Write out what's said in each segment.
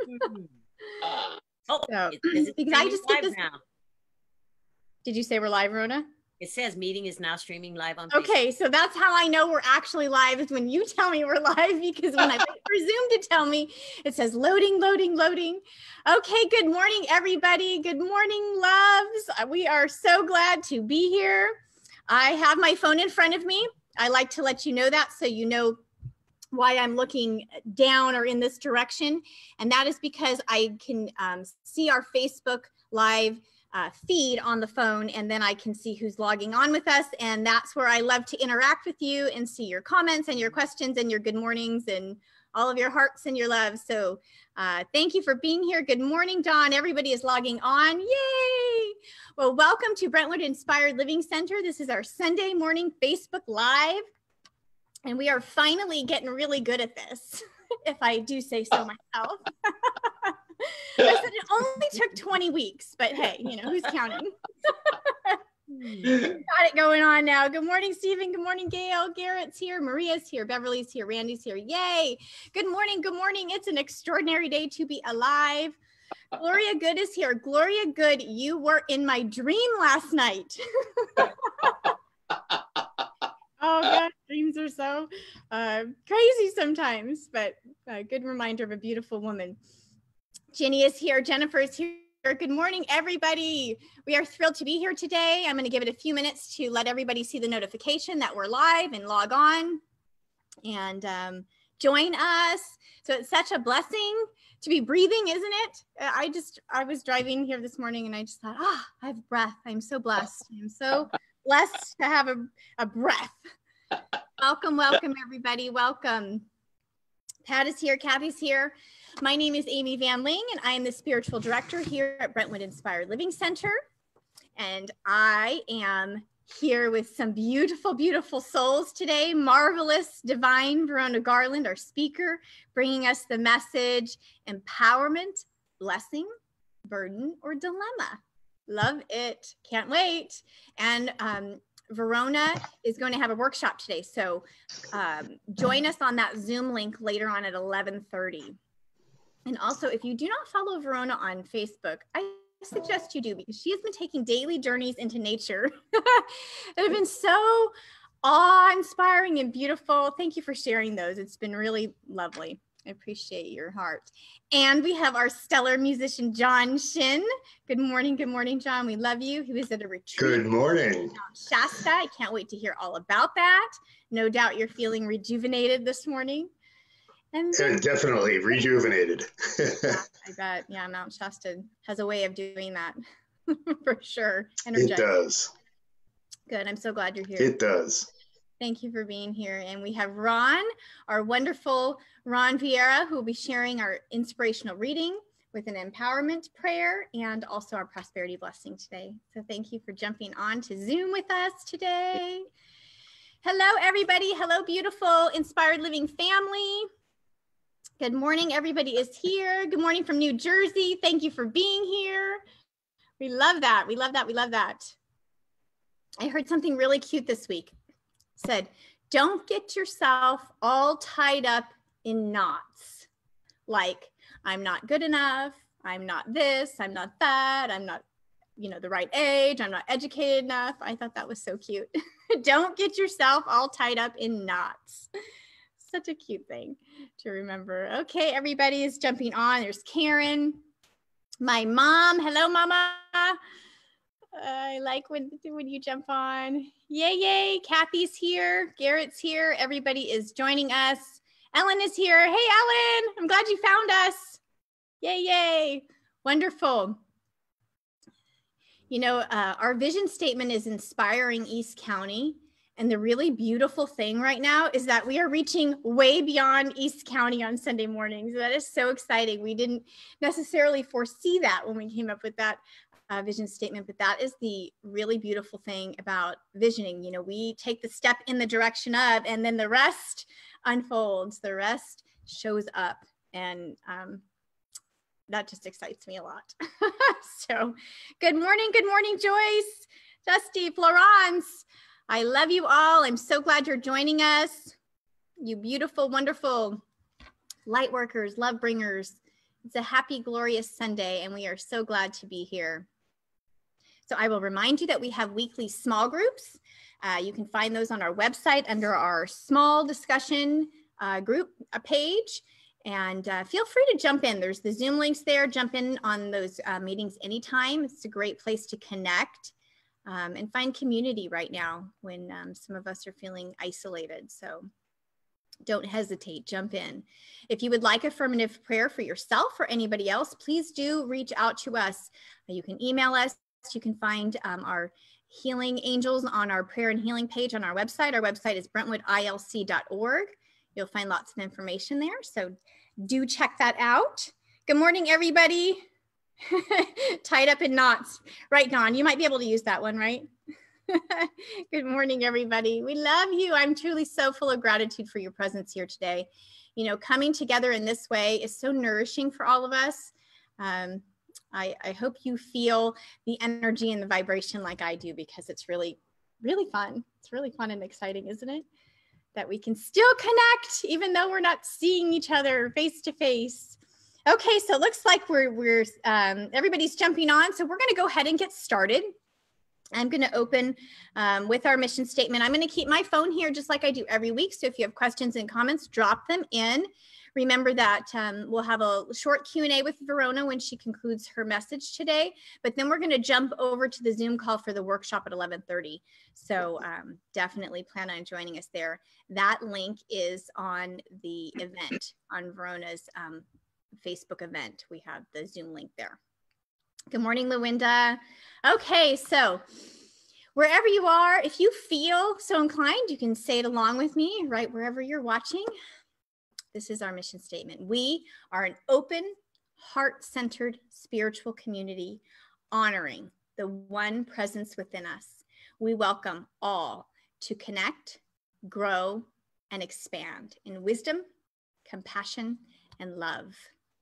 Oh, So, because I just get this. Now. Did you say we're live, Rona? It says meeting is now streaming live on Facebook. Okay, so that's how I know we're actually live, is when you tell me we're live, because when I wait for Zoom to tell me, it says loading, loading, loading. Okay, good morning, everybody. Good morning, loves. We are so glad to be here. I have my phone in front of me. I like to let you know that so you know why I'm looking down or in this direction. And that is because I can see our Facebook Live feed on the phone, and then I can see who's logging on with us. And that's where I love to interact with you and see your comments and your questions and your good mornings and all of your hearts and your love. So thank you for being here. Good morning, Dawn. Everybody is logging on. Yay! Well, welcome to Brentwood Inspired Living Center. This is our Sunday morning Facebook Live. And we are finally getting really good at this, if I do say so myself. I said it only took 20 weeks, but hey, you know, who's counting? Got it going on now. Good morning, Stephen. Good morning, Gail. Garrett's here. Maria's here. Beverly's here. Randy's here. Yay. Good morning. Good morning. It's an extraordinary day to be alive. Gloria Good is here. Gloria Good, you were in my dream last night. Oh gosh, dreams are so crazy sometimes, but a good reminder of a beautiful woman. Jenny is here. Jennifer is here. Good morning, everybody. We are thrilled to be here today. I'm going to give it a few minutes to let everybody see the notification that we're live and log on and join us. So it's such a blessing to be breathing, isn't it? I was driving here this morning and I just thought, I have breath. I'm so blessed. I'm so blessed to have a breath. Welcome, welcome, everybody. Welcome. Pat is here. Kathy's here. My name is Amy Van Ling, and I am the spiritual director here at Brentwood Inspired Living Center. And I am here with some beautiful, beautiful souls today. Marvelous, divine Verona Garland, our speaker, bringing us the message, empowerment, blessing, burden, or dilemma. Love it. Can't wait. And Verona is going to have a workshop today. So join us on that Zoom link later on at 11:30. And also, if you do not follow Verona on Facebook, I suggest you do, because she has been taking daily journeys into nature that have been so awe-inspiring and beautiful. Thank you for sharing those. It's been really lovely. I appreciate your heart. And we have our stellar musician, John Shin. Good morning, John. We love you. He was at a retreat. Good morning. Mount Shasta. I can't wait to hear all about that. No doubt you're feeling rejuvenated this morning. And definitely rejuvenated. I bet. Yeah, Mount Shasta has a way of doing that for sure. It does. Good. I'm so glad you're here. It does. Thank you for being here. And we have Ron, our wonderful Ron Vieira, who will be sharing our inspirational reading with an empowerment prayer and also our prosperity blessing today. So thank you for jumping on to Zoom with us today. Hello, everybody. Hello, beautiful Inspired Living family. Good morning. Everybody is here. Good morning from New Jersey. Thank you for being here. We love that. We love that. We love that. I heard something really cute this week. It said, don't get yourself all tied up in knots. Like, I'm not good enough. I'm not this. I'm not that. I'm not, the right age. I'm not educated enough. I thought that was so cute. Don't get yourself all tied up in knots. Such a cute thing to remember. Okay, everybody is jumping on. There's Karen, my mom. Hello, Mama. I like when you jump on. Yay, yay. Kathy's here. Garrett's here. Everybody is joining us. Ellen is here. Hey, Ellen. I'm glad you found us. Yay, yay. Wonderful. Our vision statement is inspiring East County. And the really beautiful thing right now is that we are reaching way beyond East County on Sunday mornings. That is so exciting. We didn't necessarily foresee that when we came up with that vision statement, but that is the really beautiful thing about visioning. We take the step in the direction of, and then the rest unfolds, the rest shows up. And that just excites me a lot. So good morning, Joyce, Dusty, Florence. I love you all. I'm so glad you're joining us. You beautiful, wonderful light workers, love bringers, It's a happy, glorious Sunday, and we are so glad to be here. So I will remind you that we have weekly small groups. You can find those on our website under our small discussion group page. And feel free to jump in. There's the Zoom links there. Jump in on those meetings anytime. It's a great place to connect and find community right now when some of us are feeling isolated. So don't hesitate, jump in. If you would like affirmative prayer for yourself or anybody else, please do reach out to us. You can email us. You can find our healing angels on our prayer and healing page on our website. Our website is brentwoodilc.org. You'll find lots of information there. So do check that out. Good morning, everybody. Tied up in knots. Right, Dawn, you might be able to use that one, right? Good morning, everybody. We love you. I'm truly so full of gratitude for your presence here today. You know, coming together in this way is so nourishing for all of us. I hope you feel the energy and the vibration like I do, because it's really, really fun. It's really fun and exciting, isn't it? That we can still connect even though we're not seeing each other face to face. Okay, so it looks like we're everybody's jumping on. So we're going to go ahead and get started. I'm going to open with our mission statement. I'm going to keep my phone here just like I do every week. So if you have questions and comments, drop them in. Remember that we'll have a short Q&A with Verona when she concludes her message today, but then we're going to jump over to the Zoom call for the workshop at 11:30. So definitely plan on joining us there. That link is on the event, on Verona's Facebook event. We have the Zoom link there. Good morning, Luwinda. Okay, so wherever you are, if you feel so inclined, you can say it along with me, right wherever you're watching. This is our mission statement. We are an open, heart-centered spiritual community honoring the one presence within us. We welcome all to connect, grow, and expand in wisdom, compassion, and love.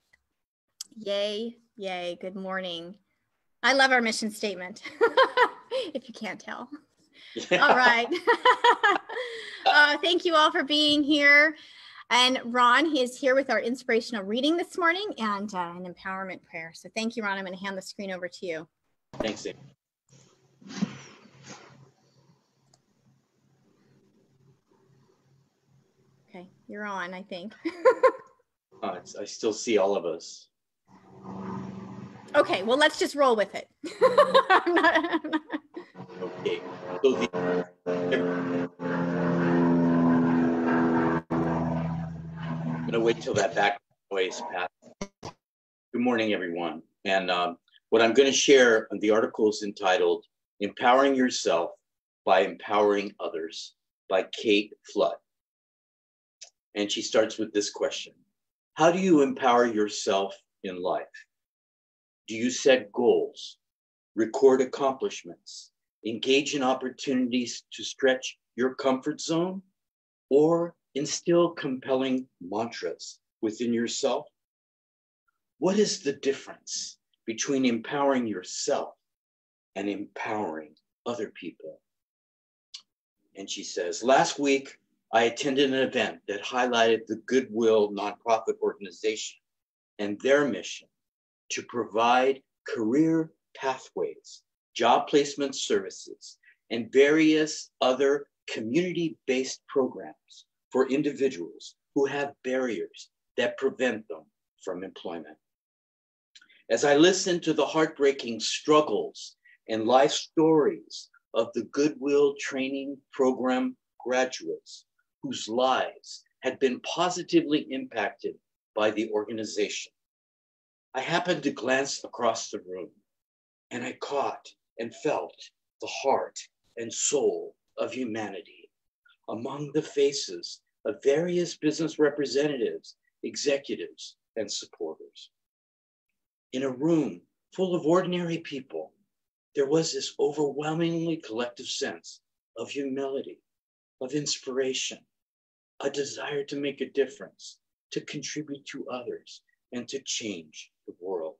Yay, yay, good morning. I love our mission statement, if you can't tell. Yeah. All right. Thank you all for being here. And Ron, he is here with our inspirational reading this morning and an empowerment prayer. So thank you, Ron. I'm going to hand the screen over to you. Thanks, Amy. Okay, you're on, I think. I still see all of us. Okay, well, let's just roll with it. I'm not... Okay. So I'm going to wait till that back noise passes. Good morning, everyone. And what I'm going to share, the article is entitled Empowering Yourself by Empowering Others by Kate Flood. And she starts with this question. How do you empower yourself in life? Do you set goals, record accomplishments, engage in opportunities to stretch your comfort zone, or instill compelling mantras within yourself? What is the difference between empowering yourself and empowering other people? And she says, last week, I attended an event that highlighted the Goodwill nonprofit organization and their mission to provide career pathways, job placement services, and various other community-based programs for individuals who have barriers that prevent them from employment. As I listened to the heartbreaking struggles and life stories of the Goodwill Training Program graduates whose lives had been positively impacted by the organization, I happened to glance across the room and I caught and felt the heart and soul of humanity among the faces of various business representatives, executives, and supporters. In a room full of ordinary people, there was this overwhelmingly collective sense of humility, of inspiration, a desire to make a difference, to contribute to others, and to change the world.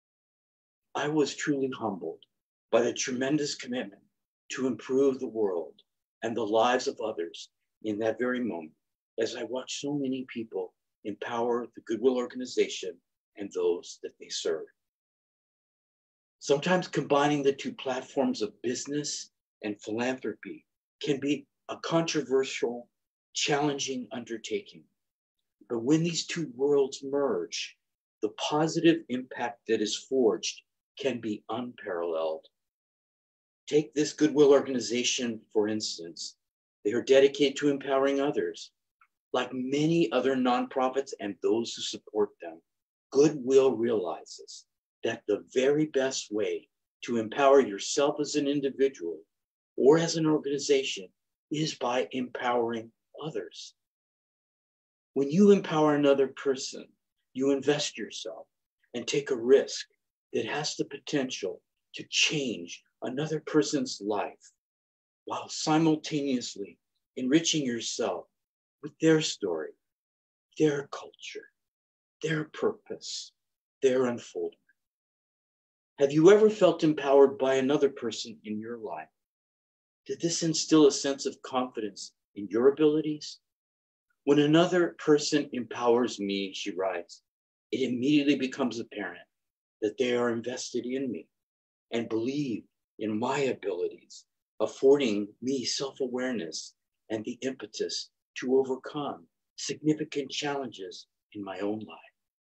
I was truly humbled by the tremendous commitment to improve the world and the lives of others in that very moment, as I watched so many people empower the Goodwill organization and those that they serve. Sometimes combining the two platforms of business and philanthropy can be a controversial, challenging undertaking. But when these two worlds merge, the positive impact that is forged can be unparalleled. Take this Goodwill organization, for instance. They are dedicated to empowering others. Like many other nonprofits and those who support them, Goodwill realizes that the very best way to empower yourself as an individual or as an organization is by empowering others. When you empower another person, you invest yourself and take a risk that has the potential to change another person's life while simultaneously enriching yourself with their story, their culture, their purpose, their unfoldment. Have you ever felt empowered by another person in your life? Did this instill a sense of confidence in your abilities? When another person empowers me, she writes, it immediately becomes apparent that they are invested in me and believe in my abilities, affording me self-awareness and the impetus to overcome significant challenges in my own life.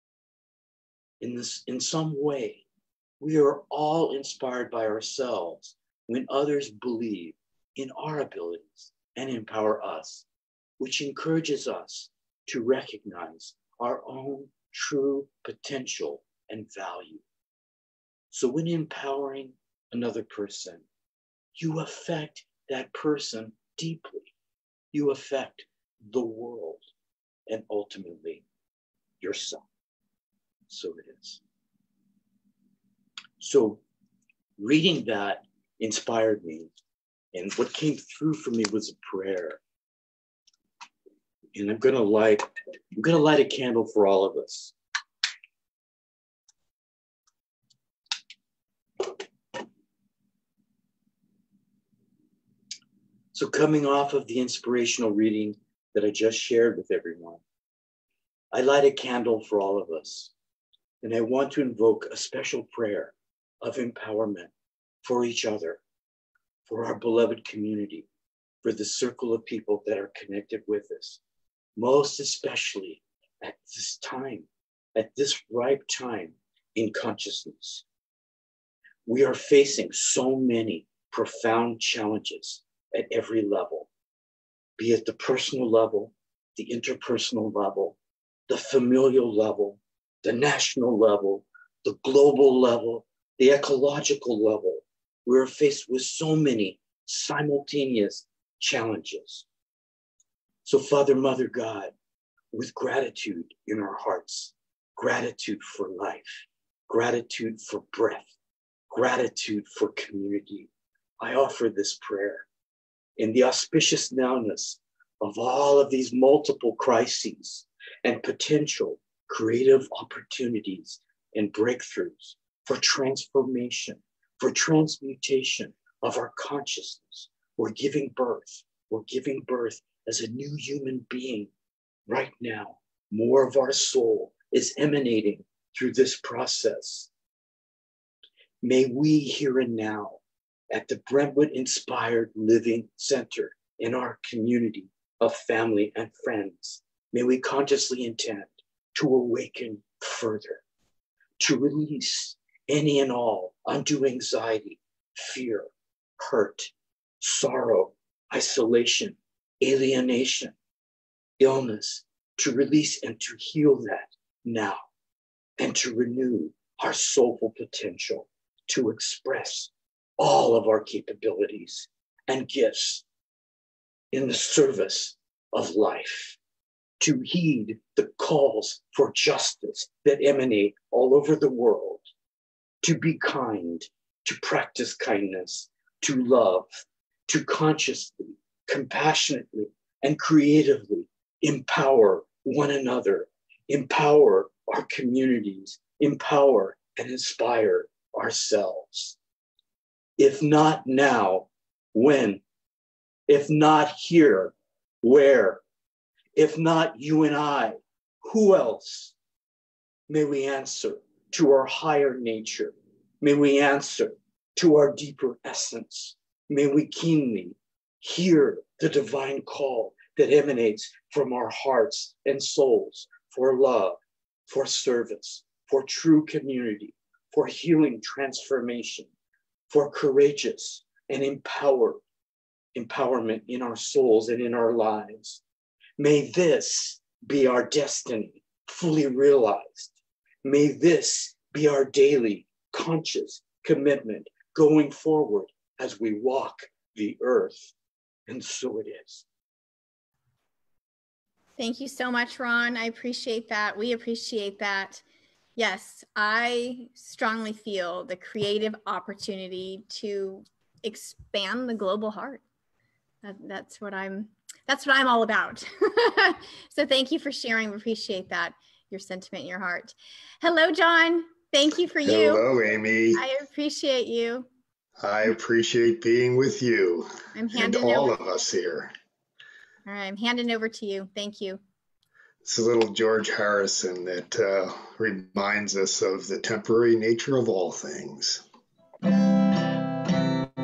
In some way, we are all inspired by ourselves when others believe in our abilities and empower us, which encourages us to recognize our own true potential and value. So when empowering another person, you affect that person deeply. You affect the world and ultimately yourself. So it is. So reading that inspired me, and what came through for me was a prayer. And I'm gonna light a candle for all of us. So coming off of the inspirational reading that I just shared with everyone, I light a candle for all of us. And I want to invoke a special prayer of empowerment for each other, for our beloved community, for the circle of people that are connected with us, most especially at this time, at this ripe time in consciousness. We are facing so many profound challenges at every level, be it the personal level, the interpersonal level, the familial level, the national level, the global level, the ecological level. We're faced with so many simultaneous challenges. So Father, Mother, God, with gratitude in our hearts, gratitude for life, gratitude for breath, gratitude for community, I offer this prayer in the auspicious nowness of all of these multiple crises and potential creative opportunities and breakthroughs for transformation, for transmutation of our consciousness. We're giving birth as a new human being right now. More of our soul is emanating through this process. May we here and now at the Brentwood Inspired Living Center in our community of family and friends, may we consciously intend to awaken further, to release any and all undue anxiety, fear, hurt, sorrow, isolation, alienation, illness, to release and to heal that now, and to renew our soulful potential to express all of our capabilities and gifts in the service of life, to heed the calls for justice that emanate all over the world, to be kind, to practice kindness, to love, to consciously, compassionately, and creatively empower one another, empower our communities, empower and inspire ourselves. If not now, when? If not here, where? If not you and I, who else? May we answer to our higher nature. May we answer to our deeper essence. May we keenly hear the divine call that emanates from our hearts and souls for love, for service, for true community, for healing transformation, for courageous and empowerment in our souls and in our lives. May this be our destiny fully realized. May this be our daily conscious commitment going forward as we walk the earth. And so it is. Thank you so much, Ron. I appreciate that. We appreciate that. Yes, I strongly feel the creative opportunity to expand the global heart. That's what I'm all about. So thank you for sharing. We appreciate that, your sentiment in your heart. Hello, John. Thank you for you. Hello, Amy. I appreciate you. I appreciate being with you I'm and handing all over. of us here. All right, I'm handing over to you. Thank you. It's a little George Harrison that reminds us of the temporary nature of all things. Now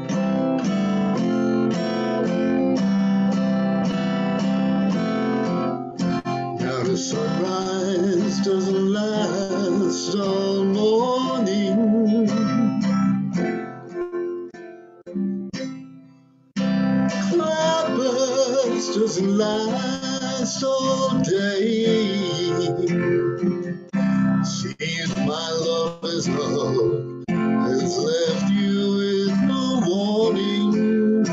the sunrise doesn't last all morning. Cloudburst doesn't last all day. Seems my lover's love has left you with no warning.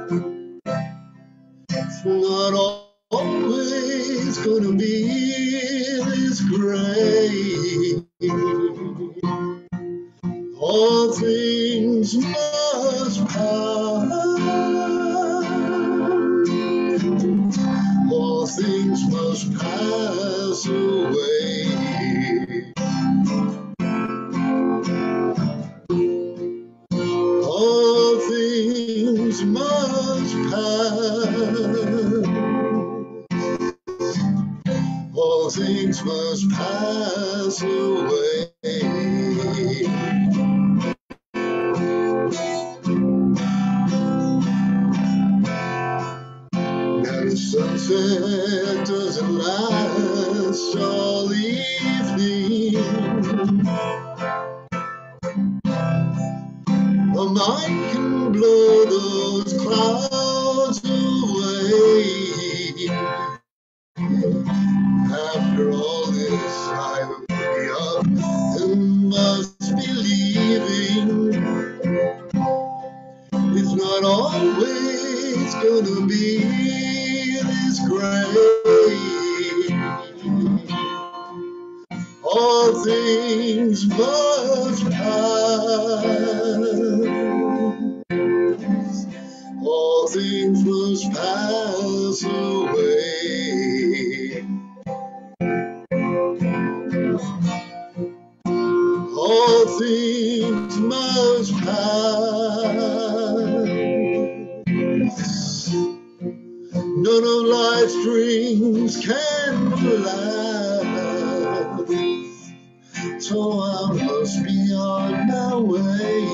It's not always gonna be this great. All things must pass. All things must pass away. All things must pass. All things must pass away. Now the sunset doesn't last all evening. A mind can blow those clouds away. After all this, I will be up and must be leaving. It's not always gonna be this great. All things must pass. All things must pass away. All things must pass. None of life's dreams can last. So I must be on my way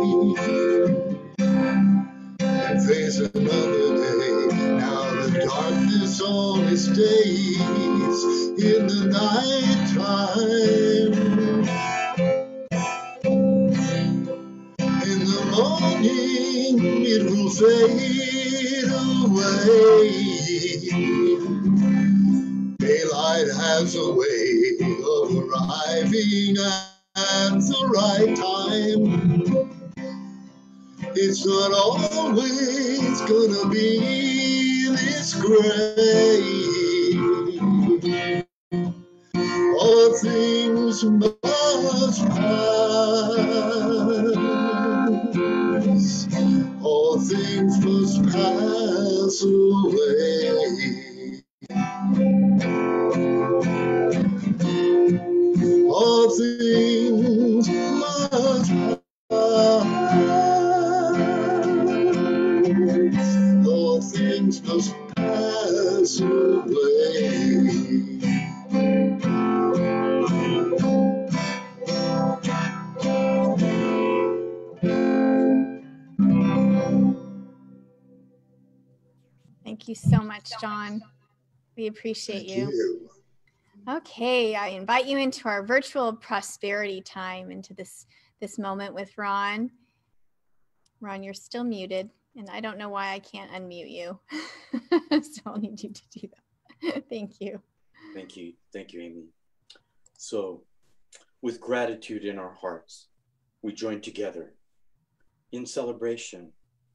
and face another day. Now the darkness only stays in the night time. In the morning it will fade away. Daylight has a way of arriving at the right time. It's not always gonna be this great. All things must pass. All things must pass away. All things must pass. All things must pass away. Thank you so much, John. We appreciate Thank you. you. Okay, I invite you into our virtual prosperity time, into this moment with Ron. Ron, you're still muted, and I don't know why I can't unmute you. So I'll need you to do that. Thank you. Thank you. Thank you, Amy. So, with gratitude in our hearts, we join together in celebration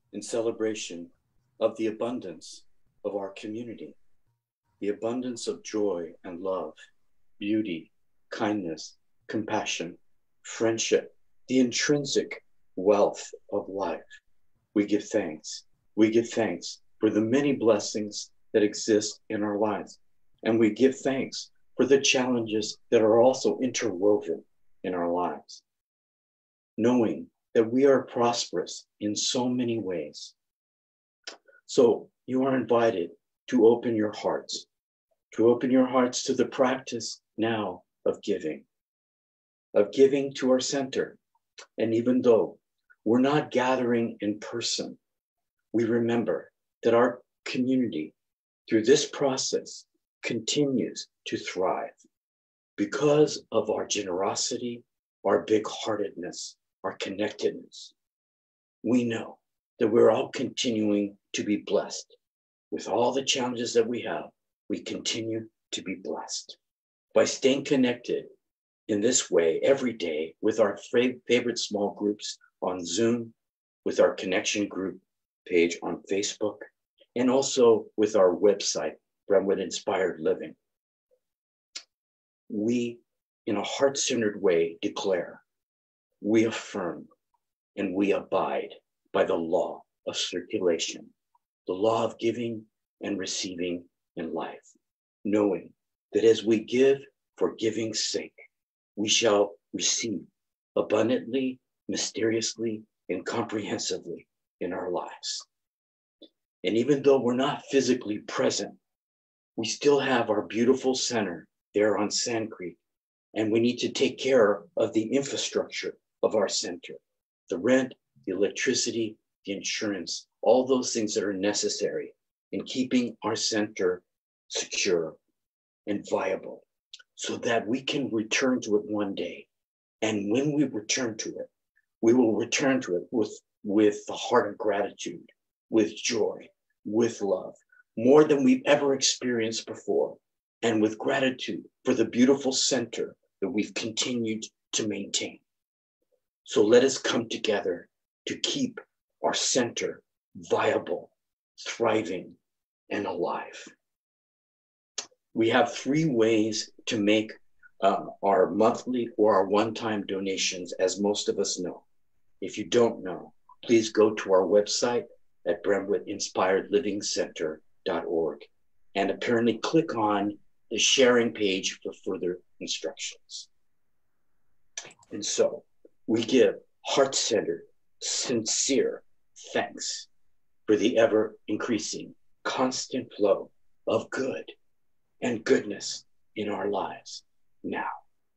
of the abundance of our community, the abundance of joy and love, beauty, kindness, compassion, friendship, the intrinsic wealth of life. We give thanks. We give thanks for the many blessings that exist in our lives. And we give thanks for the challenges that are also interwoven in our lives, knowing that we are prosperous in so many ways. So you are invited to open your hearts, to the practice now of giving to our center. And even though we're not gathering in person, we remember that our community, through this process, continues to thrive because of our generosity, our big-heartedness, our connectedness. We know that we're all continuing to be blessed. With all the challenges that we have, we continue to be blessed by staying connected in this way every day with our favorite small groups on Zoom, with our connection group page on Facebook, and also with our website, Brentwood Inspired Living. We, in a heart-centered way, declare, we affirm, and we abide by the law of circulation, the law of giving and receiving in life, knowing that as we give for giving's sake, we shall receive abundantly, mysteriously, and comprehensively in our lives. And even though we're not physically present, we still have our beautiful center there on Sand Creek, and we need to take care of the infrastructure of our center, the rent, the electricity, the insurance, all those things that are necessary in keeping our center secure and viable so that we can return to it one day. And when we return to it, we will return to it with the heart of gratitude, with joy, with love, more than we've ever experienced before, and with gratitude for the beautiful center that we've continued to maintain. So let us come together to keep our center viable, thriving, and alive. We have 3 ways to make our monthly or our one-time donations, as most of us know. If you don't know, please go to our website at BrentwoodInspiredLivingCenter.org and apparently click on the sharing page for further instructions. And so we give heart-centered, sincere thanks for the ever-increasing, constant flow of good and goodness in our lives now.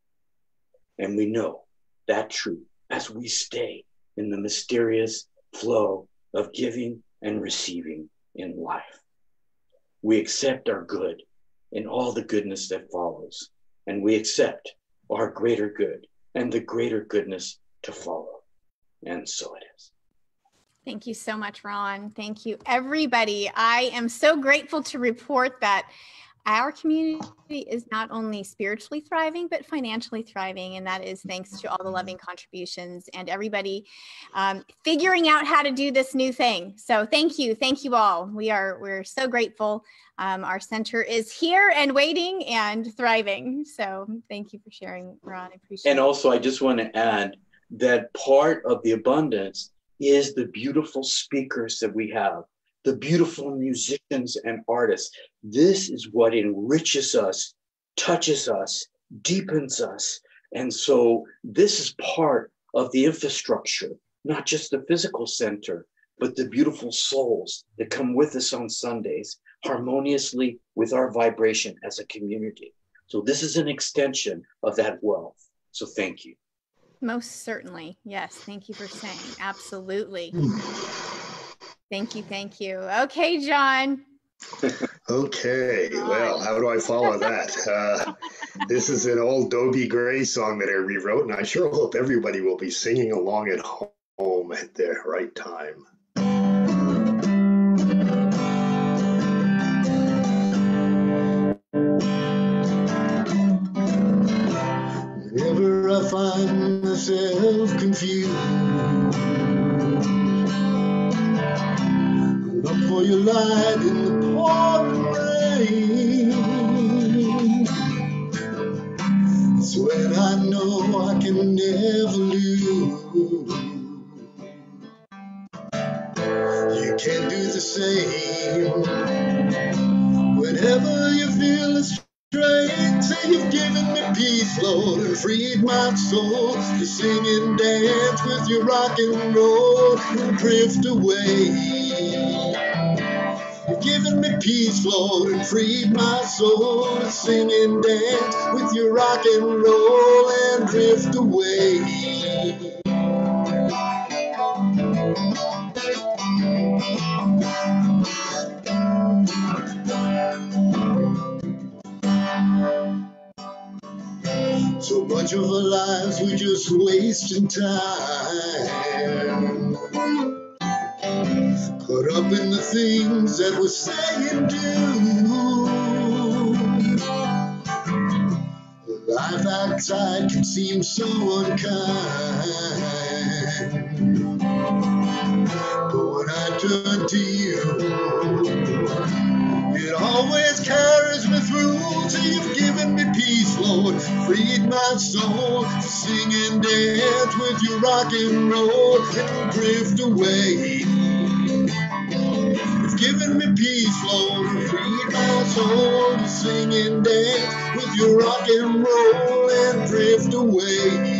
And we know that truth as we stay in the mysterious flow of giving and receiving in life. We accept our good and all the goodness that follows, and we accept our greater good and the greater goodness to follow. And so it is. Thank you so much, Ron. Thank you, everybody. I am so grateful to report that our community is not only spiritually thriving, but financially thriving. And that is thanks to all the loving contributions and everybody figuring out how to do this new thing. So thank you. Thank you all. We're so grateful. Our center is here and waiting and thriving. So thank you for sharing, Ron. I appreciate it. And also, I just want to add that part of the abundance is the beautiful speakers that we have, the beautiful musicians and artists. This is what enriches us, touches us, deepens us. And so this is part of the infrastructure, not just the physical center, but the beautiful souls that come with us on Sundays, harmoniously with our vibration as a community. So this is an extension of that wealth. So thank you. Most certainly. Yes. Thank you for saying. Absolutely. Thank you. Thank you. Okay, John. Okay, well, how do I follow that? This is an old Dobie Gray song that I rewrote, and I sure hope everybody will be singing along at home at the right time. Whenever I find myself confused, look for your light in the pouring rain. It's when I know I can never lose. You can't do the same. Whenever you feel a strain, say you've given me peace, Lord, and freed my soul to sing and dance with your rock and roll and drift away. You've given me peace, Lord, and freed my soul to sing and dance with your rock and roll and drift away. So much of our lives we're just wasting time, caught up in the things that we say and do. Life outside can seem so unkind, but when I turn to you, it always carries me through. So you've given me peace, Lord, freed my soul to sing and dance with your rock and roll and drift away. You've given me peace, Lord, and freed my soul to sing and dance with your rock and roll and drift away.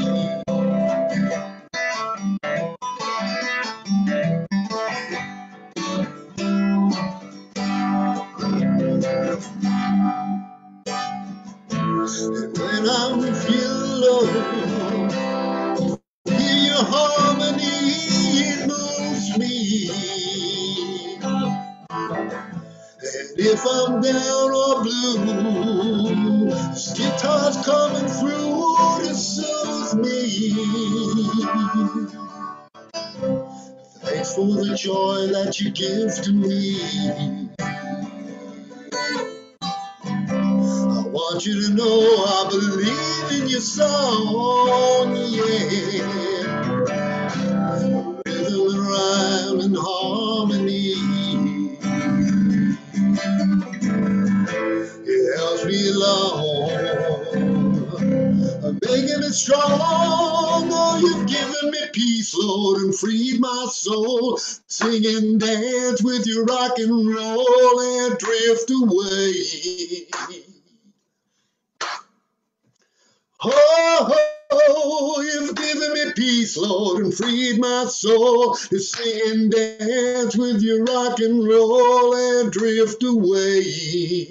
And when I'm feeling low, hear your harmony, it moves me. And if I'm down or blue, this guitar's coming through to soothe me. Thanks for the joy that you give to me. I want you to know I believe in your song, yeah. Rhythm and rhyme and harmony. It helps me along, making it strong. Oh, you've given me peace, Lord, and freed my soul. Sing and dance with your rock and roll and drift away. Oh, you've given me peace, Lord, and freed my soul to sing and dance with your rock and roll and drift away.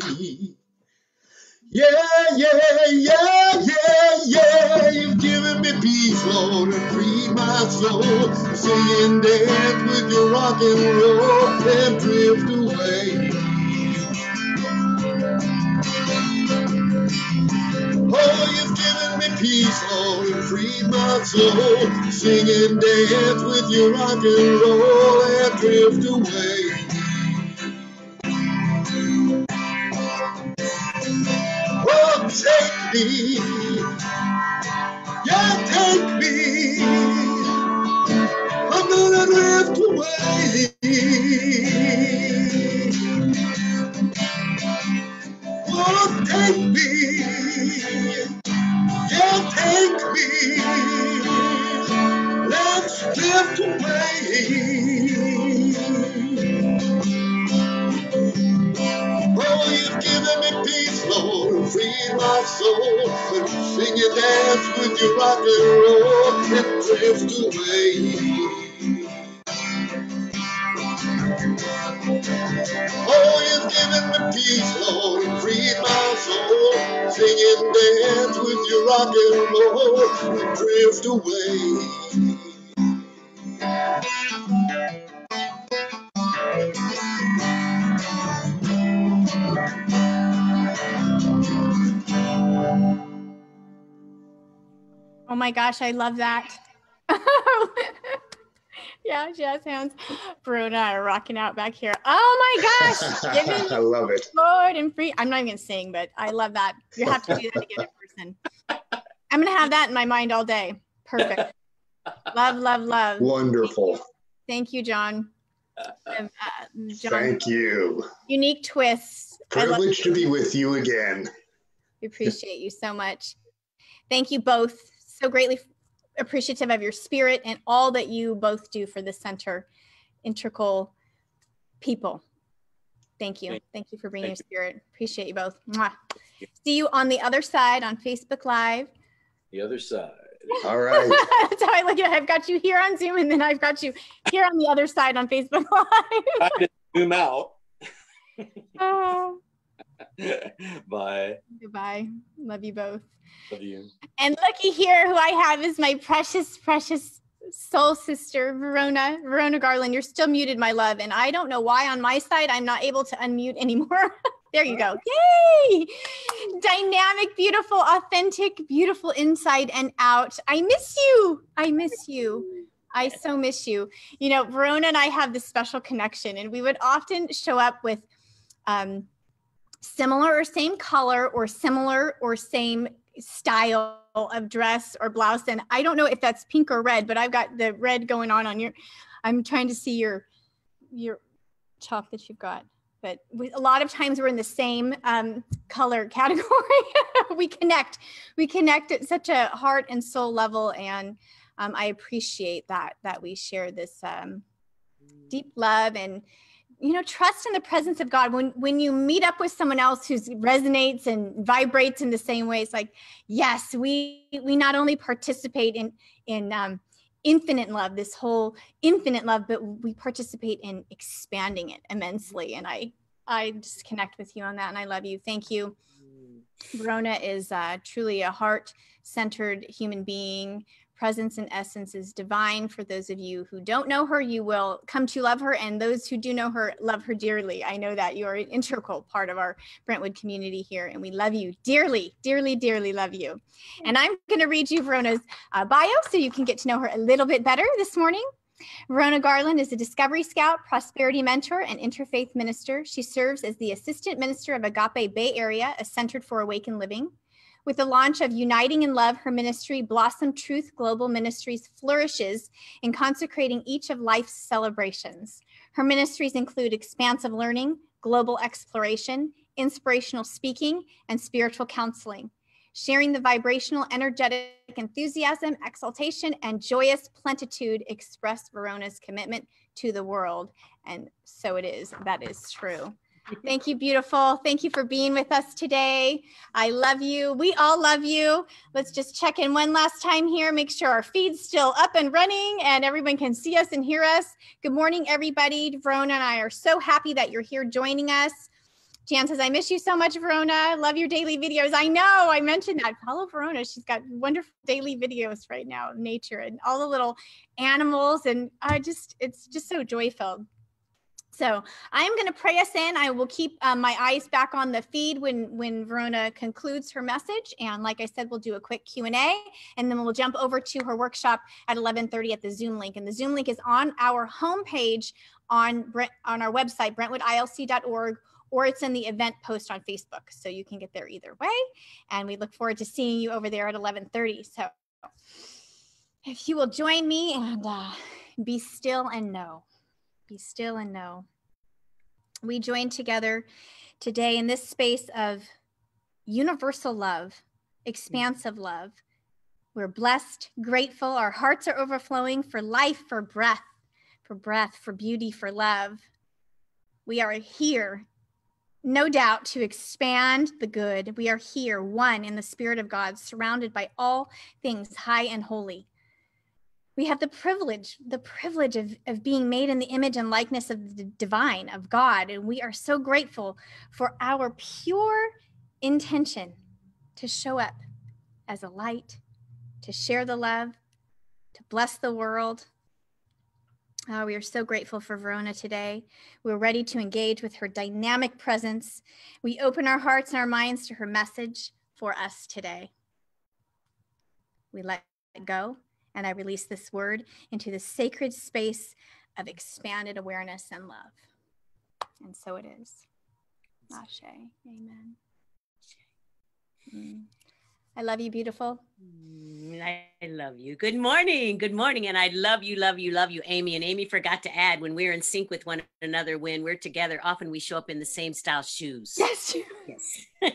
Yeah, yeah, yeah, yeah, yeah. You've given me peace, Lord, and freed my soul to sing and dance with your rock and roll and drift away. Oh, you've given me peace, Lord, and freed my soul. Sing and dance with your rock and roll and drift away. Oh, take me, yeah, take me. I'm gonna drift away. Oh, take me. Yeah, take me, let's drift away. Oh, you've given me peace, Lord, and freed my soul. And sing and dance with your rock and roll and drift away. Oh, you've given me peace, Lord, and freed my soul. Sing and dance with your rock and roll and drift away. my gosh, I love that. Yeah, jazz hands. Verona and I are rocking out back here. Oh my gosh. Giving I love it. Lord and free. I'm not even gonna sing, but I love that. You have to do that again in person. I'm gonna have that in my mind all day. Perfect. Love, love, love. Wonderful. Thank you, John. John, Thank you. unique twists. Privileged to be with you again. We appreciate you so much. Thank you both. So greatly appreciative of your spirit and all that you both do for the center. Integral people. Thank you. Thank you for bringing your spirit. Appreciate you both. Mwah. See you on the other side on Facebook Live. The other side. All right. That's how I look at it. I've got you here on Zoom, and then I've got you here on the other side on Facebook Live. I did zoom out. Oh. Bye. Goodbye. Love you both. Love you. And looky here, who I have is my precious, precious soul sister, Verona. Verona Garland, you're still muted, my love. And I don't know why on my side I'm not able to unmute anymore. There you go. Yay! Dynamic, beautiful, authentic, beautiful inside and out. I miss you. I miss you. I so miss you. You know, Verona and I have this special connection, and we would often show up with similar or same color or similar or same style of dress or blouse. And I don't know if that's pink or red, but I've got the red going on your, I'm trying to see your top that you've got. But a lot of times we're in the same color category. we connect at such a heart and soul level. And I appreciate that we share this deep love and, you know, trust in the presence of God. When you meet up with someone else who resonates and vibrates in the same way, it's like, yes, we not only participate in infinite love, this whole infinite love, but we participate in expanding it immensely. And I just connect with you on that, and I love you. Thank you. Verona is truly a heart-centered human being. Presence and essence is divine. For those of you who don't know her, you will come to love her, and those who do know her love her dearly. I know that you are an integral part of our Brentwood community here, and we love you dearly, dearly, dearly love you. And I'm going to read you Verona's bio so you can get to know her a little bit better this morning. Verona Garland is a Discovery Scout, prosperity mentor, and interfaith minister. She serves as the assistant minister of Agape Bay Area, a Center for Awakened Living. With the launch of Uniting in Love, her ministry, Blossom Truth Global Ministries, flourishes in consecrating each of life's celebrations. Her ministries include expansive learning, global exploration, inspirational speaking, and spiritual counseling. Sharing the vibrational, energetic enthusiasm, exaltation, and joyous plenitude express Verona's commitment to the world. And so it is. That is true. Thank you, beautiful. Thank you for being with us today. I love you. We all love you. Let's just check in one last time here. Make sure our feed's still up and running and everyone can see us and hear us. Good morning, everybody. Verona and I are so happy that you're here joining us. Jan says, I miss you so much, Verona. Love your daily videos. I know, I mentioned that. Follow Verona. She's got wonderful daily videos right now of nature and all the little animals. And it's just so joy-filled. So I'm going to pray us in. I will keep my eyes back on the feed when Verona concludes her message. And like I said, we'll do a quick Q&A, and then we'll jump over to her workshop at 11:30 at the Zoom link. And the Zoom link is on our homepage on our website, brentwoodilc.org, or it's in the event post on Facebook. So you can get there either way. And we look forward to seeing you over there at 11:30. So if you will join me and be still and know. Be still and know. We join together today in this space of universal love, expansive love. We're blessed, grateful. Our hearts are overflowing for life, for breath, for beauty, for love. We are here, no doubt, to expand the good. We are here, one in the Spirit of God, surrounded by all things high and holy. We have the privilege of being made in the image and likeness of the divine, of God. And we are so grateful for our pure intention to show up as a light, to share the love, to bless the world. We are so grateful for Verona today. We're ready to engage with her dynamic presence. We open our hearts and our minds to her message for us today. We let go. And I release this word into the sacred space of expanded awareness and love. And so it is. Ashe. Amen. I love you, beautiful. I love you. Good morning. Good morning. And I love you, love you, love you, Amy. And Amy forgot to add, when we're in sync with one another, when we're together, often we show up in the same style shoes. Yes. Yes.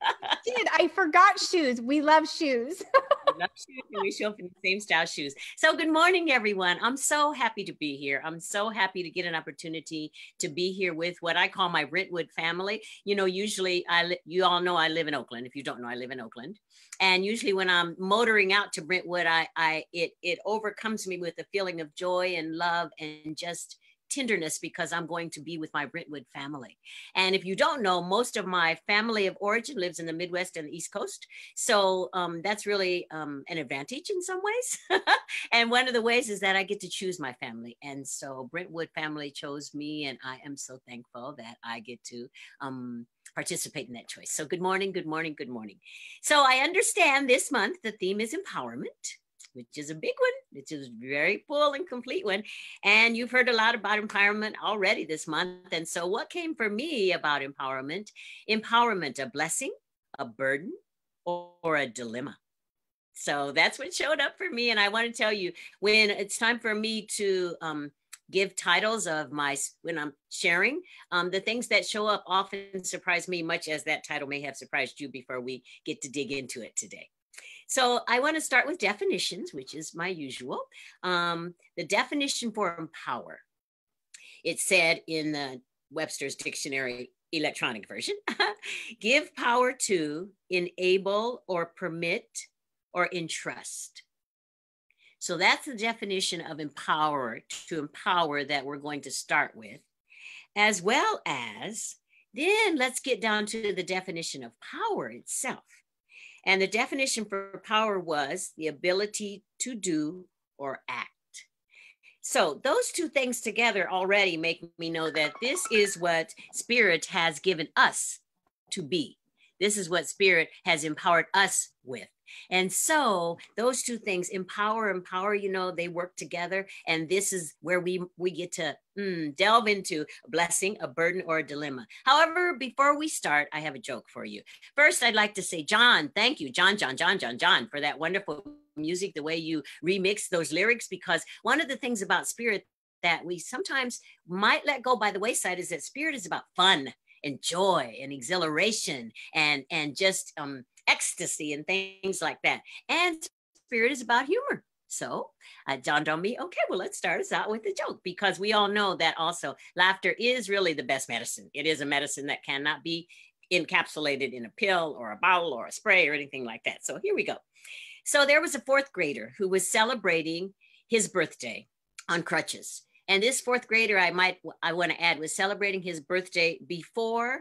I forgot shoes. We love shoes. We love shoes and we show up in the same style shoes. So good morning, everyone. I'm so happy to be here. I'm so happy to get an opportunity to be here with what I call my Brentwood family. You know, usually you all know I live in Oakland. If you don't know, I live in Oakland. And usually when I'm motoring out to Brentwood, it overcomes me with a feeling of joy and love and just tenderness, because I'm going to be with my Brentwood family. And if you don't know, most of my family of origin lives in the Midwest and the East Coast. So that's really an advantage in some ways. And one of the ways is that I get to choose my family. And so Brentwood family chose me, and I am so thankful that I get to participate in that choice. So good morning, good morning, good morning. So I understand this month the theme is empowerment, which is a big one, which is a very full and complete one. And you've heard a lot about empowerment already this month. And so what came for me about empowerment? Empowerment, a blessing, a burden, or a dilemma. So that's what showed up for me. And I want to tell you, when it's time for me to give titles of when I'm sharing, the things that show up often surprise me, much as that title may have surprised you before we get to dig into it today. So I want to start with definitions, which is my usual. The definition for empower. It said in the Webster's Dictionary electronic version, give power to, enable, or permit, or entrust. So that's the definition of empower, to empower, that we're going to start with, as well as then let's get down to the definition of power itself. And the definition for power was the ability to do or act. So those two things together already make me know that this is what Spirit has given us to be. This is what Spirit has empowered us with. And so those two things, empower, you know, they work together. And this is where we get to delve into a blessing, a burden, or a dilemma. However, before we start, I have a joke for you. First, I'd like to say, John, thank you, John, for that wonderful music, the way you remix those lyrics, because one of the things about Spirit that we sometimes might let go by the wayside is that Spirit is about fun and joy and exhilaration and just ecstasy and things like that. And Spirit is about humor. So it dawned on me, okay, well, let's start us out with a joke, because we all know that also laughter is really the best medicine. It is a medicine that cannot be encapsulated in a pill or a bottle or a spray or anything like that. So here we go. So there was a fourth grader who was celebrating his birthday on crutches. And this fourth grader, I want to add, was celebrating his birthday before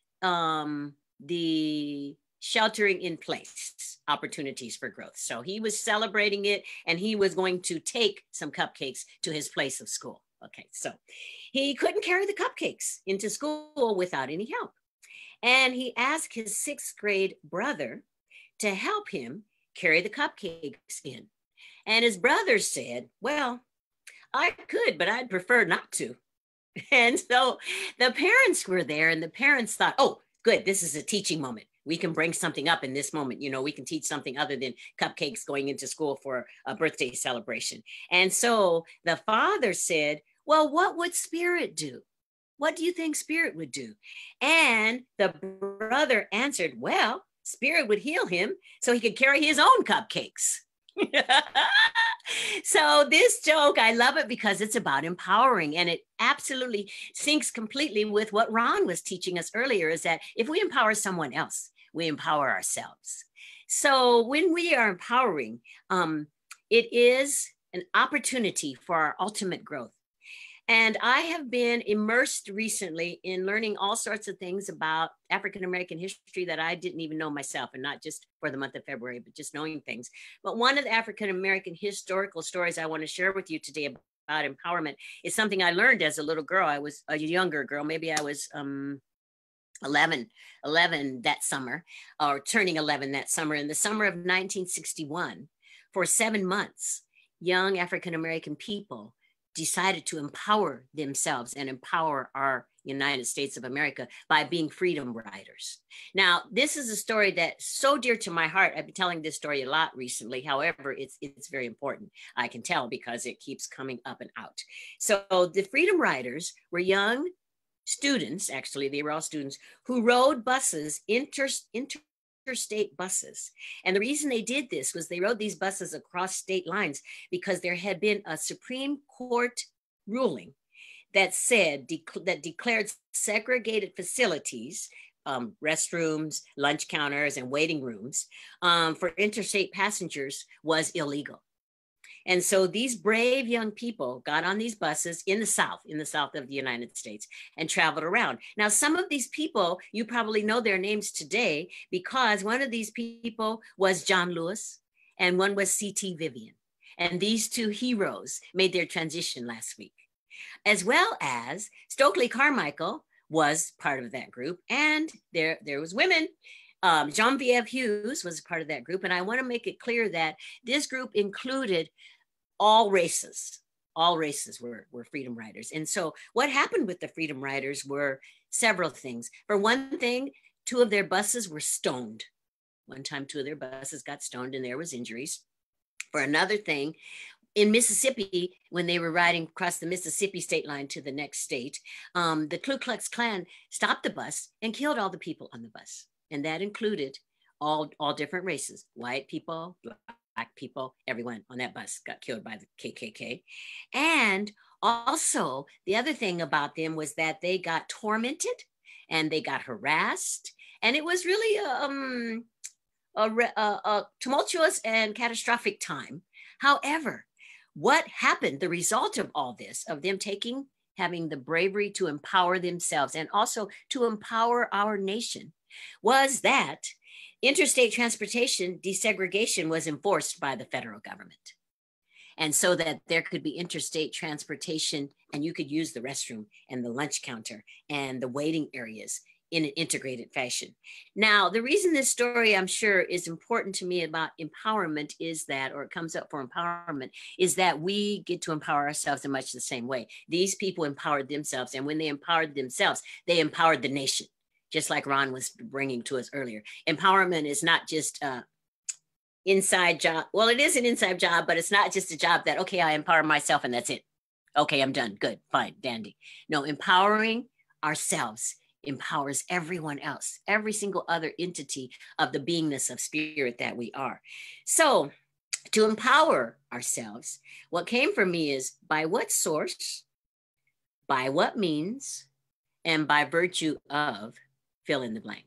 the sheltering in place opportunities for growth. So he was celebrating it, and he was going to take some cupcakes to his place of school. Okay, so he couldn't carry the cupcakes into school without any help. And he asked his sixth grade brother to help him carry the cupcakes in. And his brother said, well, I could, but I'd prefer not to. And so the parents were there, and the parents thought, oh, good, this is a teaching moment. We can bring something up in this moment. You know, we can teach something other than cupcakes going into school for a birthday celebration. And so the father said, well, what would Spirit do? What do you think Spirit would do? And the brother answered, well, Spirit would heal him so he could carry his own cupcakes. So this joke, I love it because it's about empowering, and it absolutely syncs completely with what Ron was teaching us earlier, is that if we empower someone else, we empower ourselves. So when we are empowering, it is an opportunity for our ultimate growth. And I have been immersed recently in learning all sorts of things about African-American history that I didn't even know myself, and not just for the month of February, but just knowing things. But one of the African-American historical stories I want to share with you today about empowerment is something I learned as a little girl. I was a younger girl. Maybe I was 11 that summer, or turning 11 that summer, in the summer of 1961. For 7 months, young African-American people decided to empower themselves and empower our United States of America by being freedom riders. Now, this is a story that's so dear to my heart. I've been telling this story a lot recently. However, it's very important. I can tell because it keeps coming up and out. So the freedom riders were young students, actually, they were all students, who rode buses, interstate buses. And the reason they did this was they rode these buses across state lines because there had been a Supreme Court ruling that said, that declared segregated facilities, restrooms, lunch counters, and waiting rooms for interstate passengers was illegal. And so these brave young people got on these buses in the South of the United States, and traveled around. Now, some of these people, you probably know their names today because one of these people was John Lewis and one was C.T. Vivian. And these two heroes made their transition last week, as well as Stokely Carmichael was part of that group. And there was women. Genevieve Hughes was part of that group. And I want to make it clear that this group included all races. All races were freedom riders. And so what happened with the freedom riders were several things. For one thing, 2 of their buses were stoned. One time, 2 of their buses got stoned and there was injuries. For another thing, in Mississippi, when they were riding across the Mississippi state line to the next state, the Ku Klux Klan stopped the bus and killed all the people on the bus. And that included all different races, white people, Black people, everyone on that bus got killed by the KKK. And also, the other thing about them was that they got tormented and they got harassed. And it was really a tumultuous and catastrophic time. However, what happened, the result of all this, of them having the bravery to empower themselves and also to empower our nation, was that interstate transportation desegregation was enforced by the federal government. And so that there could be interstate transportation and you could use the restroom and the lunch counter and the waiting areas in an integrated fashion. Now, the reason this story, I'm sure, is important to me about empowerment is that, or it comes up for empowerment, is that we get to empower ourselves in much the same way. These people empowered themselves, and when they empowered themselves, they empowered the nation, just like Ron was bringing to us earlier. Empowerment is not just inside job. Well, it is an inside job, but it's not just a job that, okay, I empower myself and that's it. Okay, I'm done. Good, fine, dandy. No, empowering ourselves empowers everyone else, every single other entity of the beingness of spirit that we are. So to empower ourselves, what came from me is by what source, by what means, and by virtue of fill in the blank.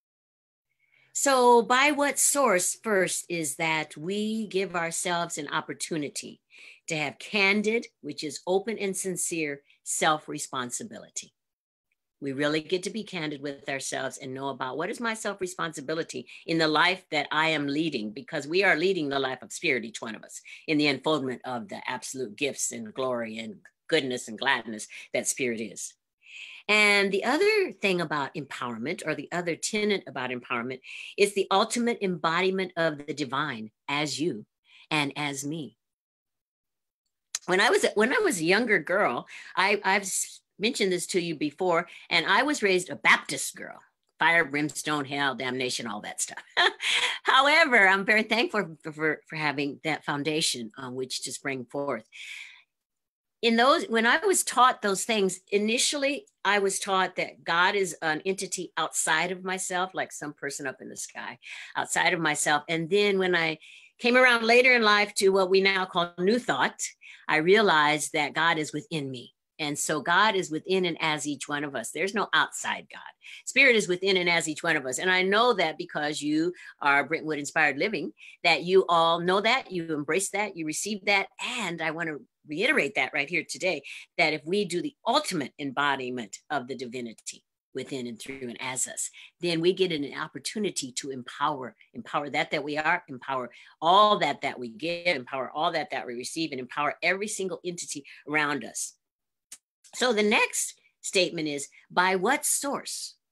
So by what source first is that we give ourselves an opportunity to have candid, which is open and sincere, self-responsibility. We really get to be candid with ourselves and know about what is my self-responsibility in the life that I am leading, because we are leading the life of spirit, each one of us, in the unfoldment of the absolute gifts and glory and goodness and gladness that spirit is. And the other thing about empowerment, or the other tenet about empowerment, is the ultimate embodiment of the divine as you and as me. When I was a younger girl, I've mentioned this to you before, and I was raised a Baptist girl. Fire, brimstone, hell, damnation, all that stuff. However, I'm very thankful for having that foundation on which to spring forth. When I was taught those things, initially, I was taught that God is an entity outside of myself, like some person up in the sky, outside of myself. And then when I came around later in life to what we now call New Thought, I realized that God is within me. And so God is within and as each one of us. There's no outside God. Spirit is within and as each one of us. And I know that because you are Brentwood Inspired Living, that you all know that, you embrace that, you receive that. And I want to reiterate that right here today, that if we do the ultimate embodiment of the divinity within and through and as us, then we get an opportunity to empower that we are, empower all that we give, empower all that we receive, and empower every single entity around us. So the next statement is, by what source?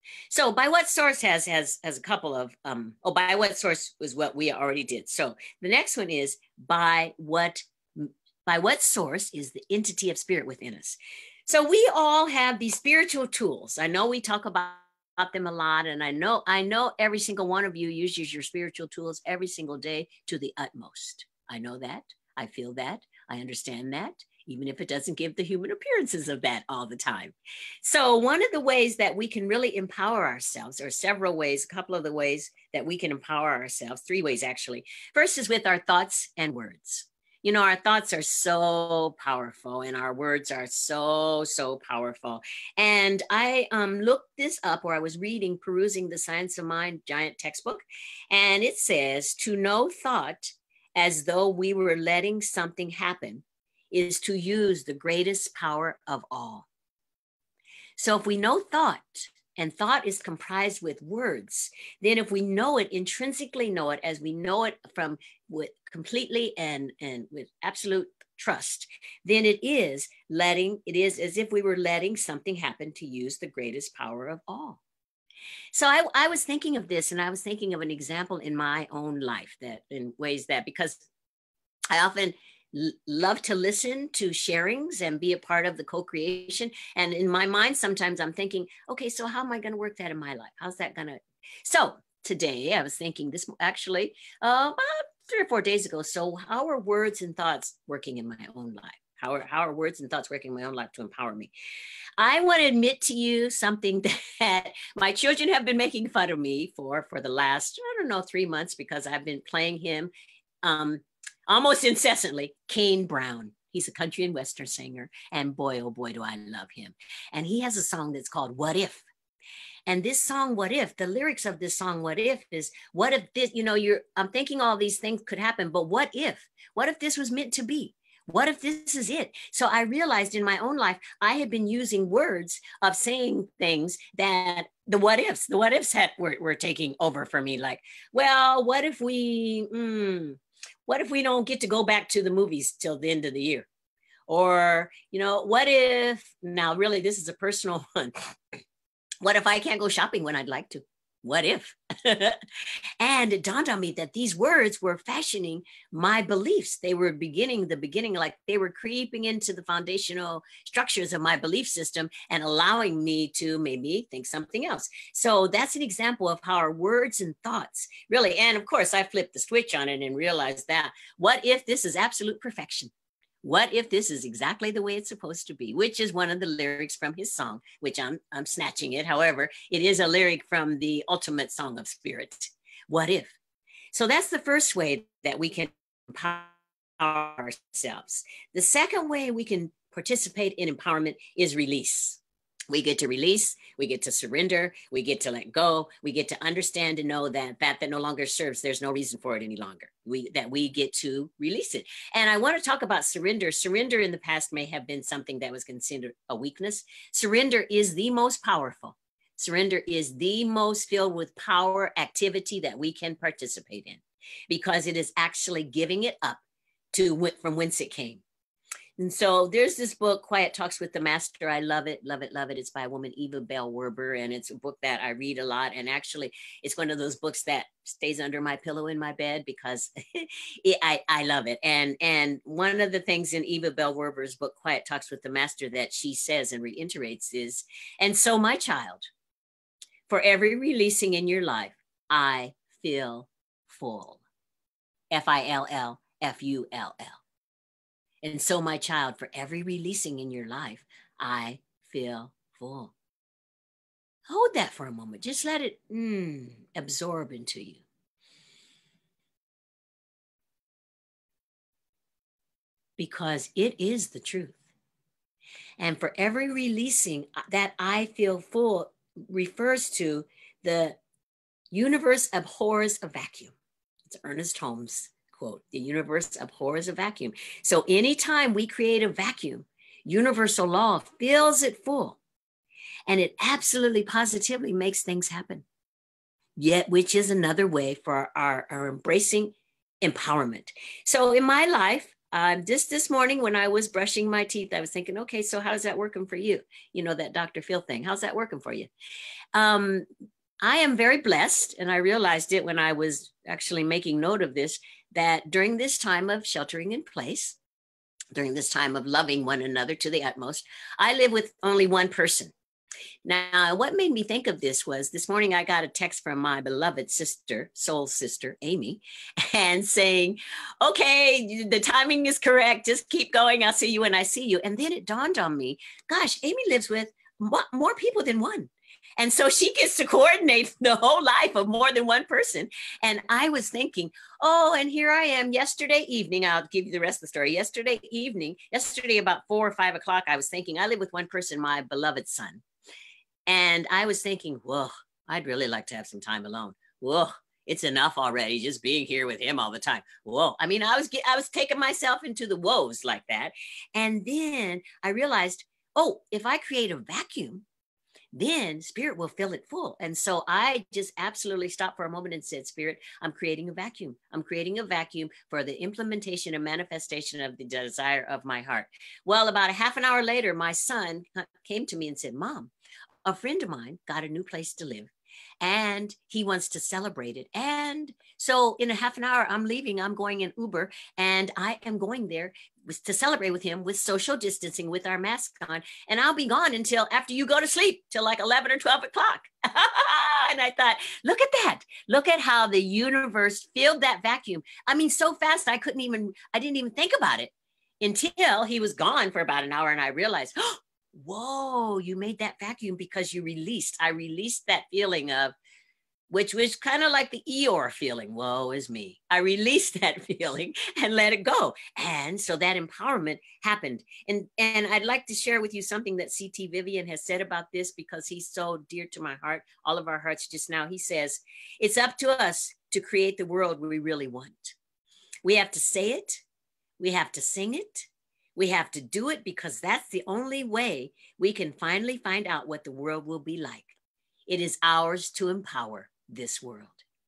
So by what source has a couple of, by what source was what we already did. So the next one is by what source is the entity of spirit within us. So we all have these spiritual tools. I know we talk about them a lot, and I know every single one of you uses your spiritual tools every single day to the utmost. I know that. I feel that. I understand that, even if it doesn't give the human appearances of that all the time. So one of the ways that we can really empower ourselves, there are several ways, a couple of the ways that we can empower ourselves, 3 ways actually. First is with our thoughts and words. You know, our thoughts are so powerful and our words are so, so powerful. And I looked this up, or I was perusing the Science of Mind giant textbook, and it says to know thought as though we were letting something happen is to use the greatest power of all. So if we know thought, and thought is comprised with words, then if we know it, intrinsically know it, as we know it with completely and with absolute trust, then it is as if we were letting something happen to use the greatest power of all. So I was thinking of this, and I was thinking of an example in my own life, that in ways that, because I often love to listen to sharings and be a part of the co-creation. And in my mind, sometimes I'm thinking, okay, so how am I going to work that in my life? How's that going to? So today I was thinking this actually about 3 or 4 days ago. So how are words and thoughts working in my own life? How are words and thoughts working in my own life to empower me? I want to admit to you something that my children have been making fun of me for the last, 3 months, because I've been playing him almost incessantly, Kane Brown. He's a country and western singer, and boy, oh boy, do I love him. And he has a song that's called What If? And this song, What If, the lyrics of this song, What If, is what if this, I'm thinking all these things could happen, but what if this was meant to be? What if this is it? So I realized in my own life, I had been using words of saying things that the what ifs were taking over for me. Like, well, what if we don't get to go back to the movies till the end of the year? Or, what if, now really, this is a personal one. What if I can't go shopping when I'd like to? What if? And it dawned on me that these words were fashioning my beliefs. They were the beginning, like they were creeping into the foundational structures of my belief system and allowing me to maybe think something else. So that's an example of how our words and thoughts really, and of course I flipped the switch on it and realized that what if this is absolute perfection? What if this is exactly the way it's supposed to be? Which is one of the lyrics from his song, which I'm snatching it. However, it is a lyric from the ultimate song of spirit. What if? So that's the first way that we can empower ourselves. The second way we can participate in empowerment is release. We get to release, we get to surrender, we get to let go, we get to understand and know that no longer serves, there's no reason for it any longer. We get to release it. And I want to talk about surrender. Surrender in the past may have been something that was considered a weakness. Surrender is the most powerful. Surrender is the most filled with power activity that we can participate in, because it is actually giving it up from whence it came. And so there's this book, Quiet Talks with the Master. I love it, love it, love it. It's by a woman, Eva Bell Werber, and it's a book that I read a lot. And actually, it's one of those books that stays under my pillow in my bed because I love it. And one of the things in Eva Bell Werber's book, Quiet Talks with the Master, that she says and reiterates is, and so my child, for every releasing in your life, I feel full. F-I-L-L-F-U-L-L. And so, my child, for every releasing in your life, I feel full. Hold that for a moment. Just let it absorb into you. Because it is the truth. And for every releasing that I feel full refers to the universe abhors a vacuum. It's Ernest Holmes' quote, the universe abhors a vacuum. So anytime we create a vacuum, universal law fills it full, and it absolutely positively makes things happen. Yet, which is another way for our embracing empowerment. So in my life, Just this morning when I was brushing my teeth, I was thinking, okay, so how's that working for you? You know, that Dr. Phil thing. How's that working for you? I am very blessed, and I realized it when I was actually making note of this, that during this time of sheltering in place, during this time of loving one another to the utmost, I live with only one person. Now, what made me think of this was this morning I got a text from my beloved sister, soul sister, Amy, and saying, okay, the timing is correct. Just keep going. I'll see you when I see you. And then it dawned on me, gosh, Amy lives with more people than one. And so she gets to coordinate the whole life of more than one person. And I was thinking, oh, and here I am yesterday evening. I'll give you the rest of the story. Yesterday about 4 or 5 o'clock, I was thinking, I live with one person, my beloved son. And I was thinking, whoa, I'd really like to have some time alone. Whoa, it's enough already just being here with him all the time. Whoa. I mean, I was taking myself into the woes like that. And then I realized, oh, if I create a vacuum, then Spirit will fill it full. And so I just absolutely stopped for a moment and said, Spirit, I'm creating a vacuum. I'm creating a vacuum for the implementation and manifestation of the desire of my heart. Well, about a half an hour later, my son came to me and said, Mom, a friend of mine got a new place to live and he wants to celebrate it. And so in a half an hour, I'm leaving, I'm going in Uber, and I am going there to celebrate with him with social distancing, with our mask on. And I'll be gone until after you go to sleep, till like 11 or 12 o'clock. And I thought, look at that. Look at how the universe filled that vacuum. I mean, so fast, I didn't even think about it until he was gone for about an hour. And I realized, oh, whoa, you made that vacuum because I released that feeling of, which was kind of like the Eeyore feeling. Woe is me. I released that feeling and let it go. And so that empowerment happened. And I'd like to share with you something that C.T. Vivian has said about this, because he's so dear to my heart, all of our hearts just now. He says, it's up to us to create the world we really want. We have to say it. We have to sing it. We have to do it, because that's the only way we can finally find out what the world will be like. It is ours to empower this world.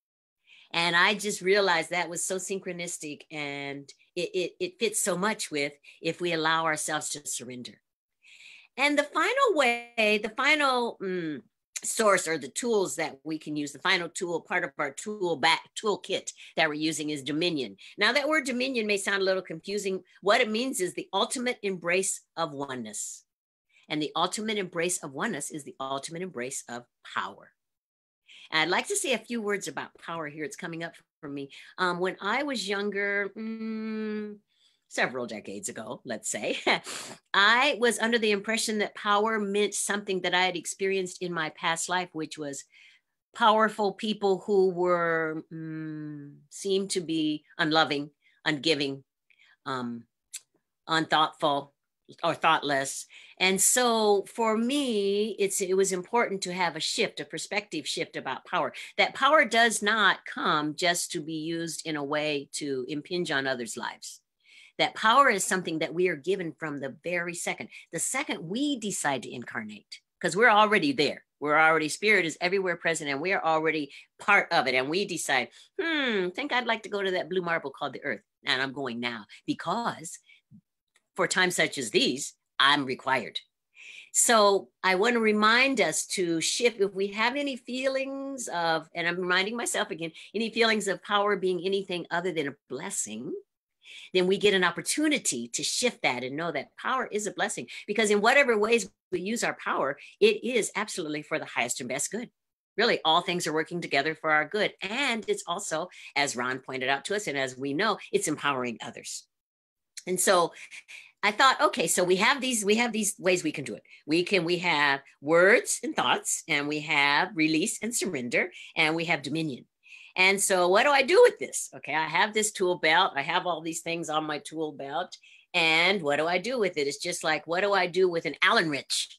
And I just realized that was so synchronistic, and it fits so much with if we allow ourselves to surrender. And the final source, or the tools that we can use, the final tool, part of our toolkit that we're using, is dominion. Now, that word dominion may sound a little confusing. What it means is the ultimate embrace of oneness. And the ultimate embrace of oneness is the ultimate embrace of power. And I'd like to say a few words about power here. It's coming up for me. When I was younger, several decades ago, let's say, I was under the impression that power meant something that I had experienced in my past life, which was powerful people who were, seemed to be unloving, ungiving, unthoughtful, or thoughtless. And so for me, it was important to have a perspective shift about power. That power does not come just to be used in a way to impinge on others' lives. That power is something that we are given from the very second we decide to incarnate, because we're already there. We're already, Spirit is everywhere present, and we are already part of it. And we decide, think I'd like to go to that blue marble called the earth. And I'm going now, because for times such as these, I'm required. So I want to remind us to shift. If we have any feelings of, and I'm reminding myself again, any feelings of power being anything other than a blessing, then we get an opportunity to shift that and know that power is a blessing, because in whatever ways we use our power, it is absolutely for the highest and best good. Really, all things are working together for our good. And it's also, as Ron pointed out to us, and as we know, it's empowering others. And so I thought, okay, so we have these ways we can do it. We have words and thoughts, and we have release and surrender, and we have dominion. And so what do I do with this? Okay, I have this tool belt. I have all these things on my tool belt. And what do I do with it? It's just like, what do I do with an Allen wrench?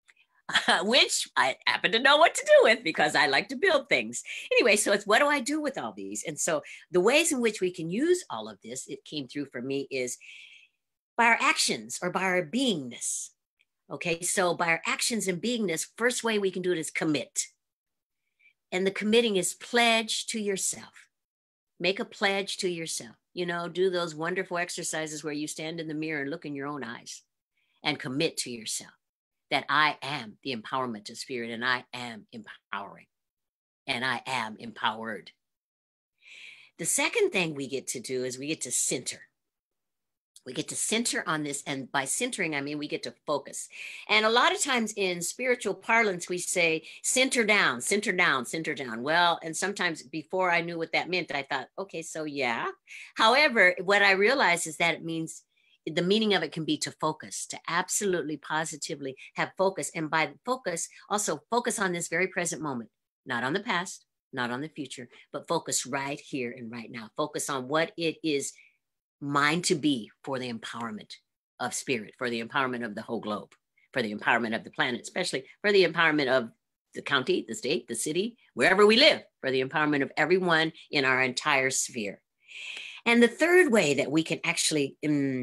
Which I happen to know what to do with, because I like to build things. Anyway, so it's, what do I do with all these? And so the ways in which we can use all of this, it came through for me, is by our actions, or by our beingness. Okay, so by our actions and beingness, first way we can do it is commit. And the committing is pledge to yourself. Make a pledge to yourself. You know, do those wonderful exercises where you stand in the mirror and look in your own eyes and commit to yourself that I am the empowerment of spirit, and I am empowering, and I am empowered. The second thing we get to do is we get to center. We get to center on this. And by centering, I mean, we get to focus. And a lot of times in spiritual parlance, we say, center down, center down, center down. Well, and sometimes before I knew what that meant, I thought, okay, so yeah. However, what I realized is that it means the meaning of it can be to focus, to absolutely positively have focus. And by focus, also focus on this very present moment, not on the past, not on the future, but focus right here and right now. Focus on what it is mine to be for the empowerment of spirit, for the empowerment of the whole globe, for the empowerment of the planet, especially for the empowerment of the county, the state, the city, wherever we live, for the empowerment of everyone in our entire sphere. And the third way that we can actually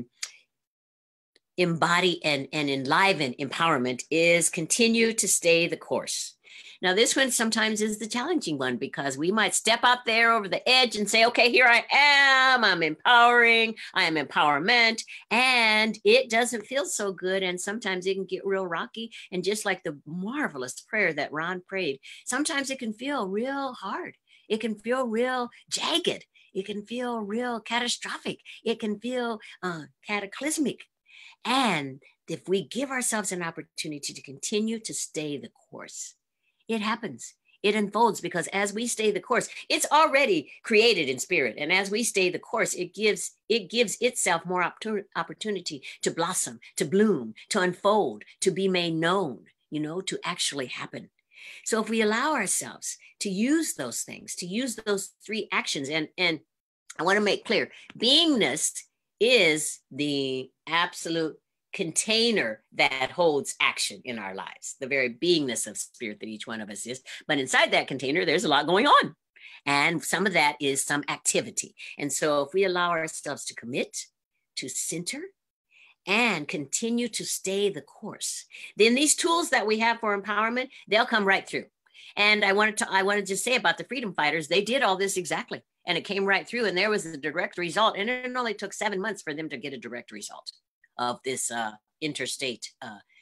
embody and enliven empowerment is continue to stay the course. Now, this one sometimes is the challenging one because we might step out there over the edge and say, okay, here I am, I'm empowering, I am empowerment, and it doesn't feel so good. And sometimes it can get real rocky. And just like the marvelous prayer that Ron prayed, sometimes it can feel real hard. It can feel real jagged. It can feel real catastrophic. It can feel cataclysmic. And if we give ourselves an opportunity to continue to stay the course, it happens. It unfolds because as we stay the course, it's already created in spirit. And as we stay the course, it gives itself more opportunity to blossom, to bloom, to unfold, to be made known, you know, to actually happen. So if we allow ourselves to use those things, to use those three actions, and I want to make clear, beingness is the absolute container that holds action in our lives, the very beingness of spirit that each one of us is. But inside that container, there's a lot going on. And some of that is some activity. And so if we allow ourselves to commit, to center, and continue to stay the course, then these tools that we have for empowerment, they'll come right through. And I wanted to just say about the freedom fighters, they did all this exactly. And it came right through, and there was a direct result. And it only took 7 months for them to get a direct result of this interstate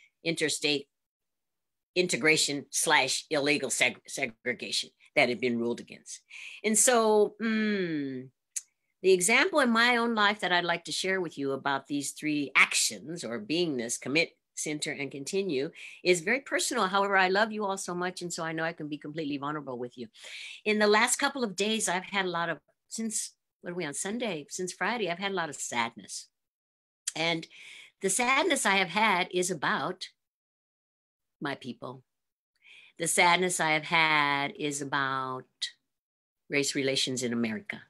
integration / illegal segregation that had been ruled against. And so the example in my own life that I'd like to share with you about these three actions, or beingness, commit, center, and continue, is very personal. However, I love you all so much, and so I know I can be completely vulnerable with you. In the last couple of days, I've had a lot of, since Friday, I've had a lot of sadness. And the sadness I have had is about my people. The sadness I have had is about race relations in America.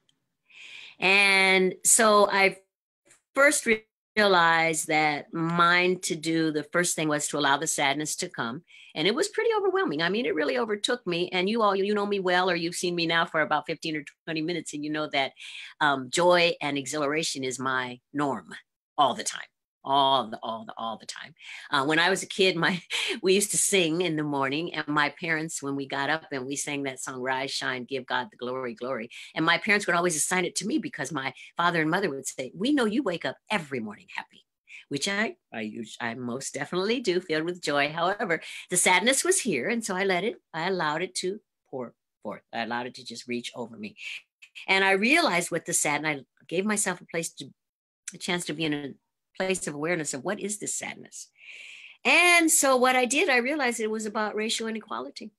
And so I first realized that mine to do, the first thing was to allow the sadness to come. And it was pretty overwhelming. I mean, it really overtook me. And you know me well, or you've seen me now for about 15 or 20 minutes. And you know that joy and exhilaration is my norm all the time. All the time. When I was a kid, we used to sing in the morning, and my parents, when we got up and we sang that song, Rise, Shine, Give God the Glory, Glory. And my parents would always assign it to me because my father and mother would say, we know you wake up every morning happy, which I most definitely do, filled with joy. However, the sadness was here. And so I allowed it to pour forth. I allowed it to just reach over me. And I realized what the sadness, I gave myself a chance to be in a place of awareness of what is this sadness. And so what I did, I realized it was about racial inequality.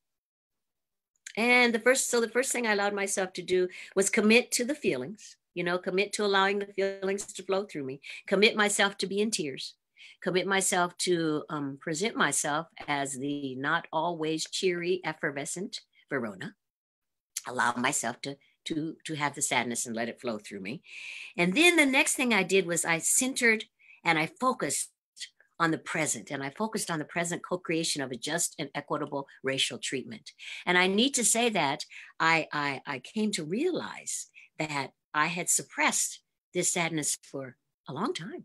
And the first thing I allowed myself to do was commit to the feelings, commit to allowing the feelings to flow through me, commit myself to be in tears, commit myself to present myself as the not always cheery, effervescent Verona, allow myself to have the sadness and let it flow through me. And then the next thing I did was I centered and I focused on the present, and I focused on the present co-creation of a just and equitable racial treatment. And I need to say that I came to realize that I had suppressed this sadness for a long time.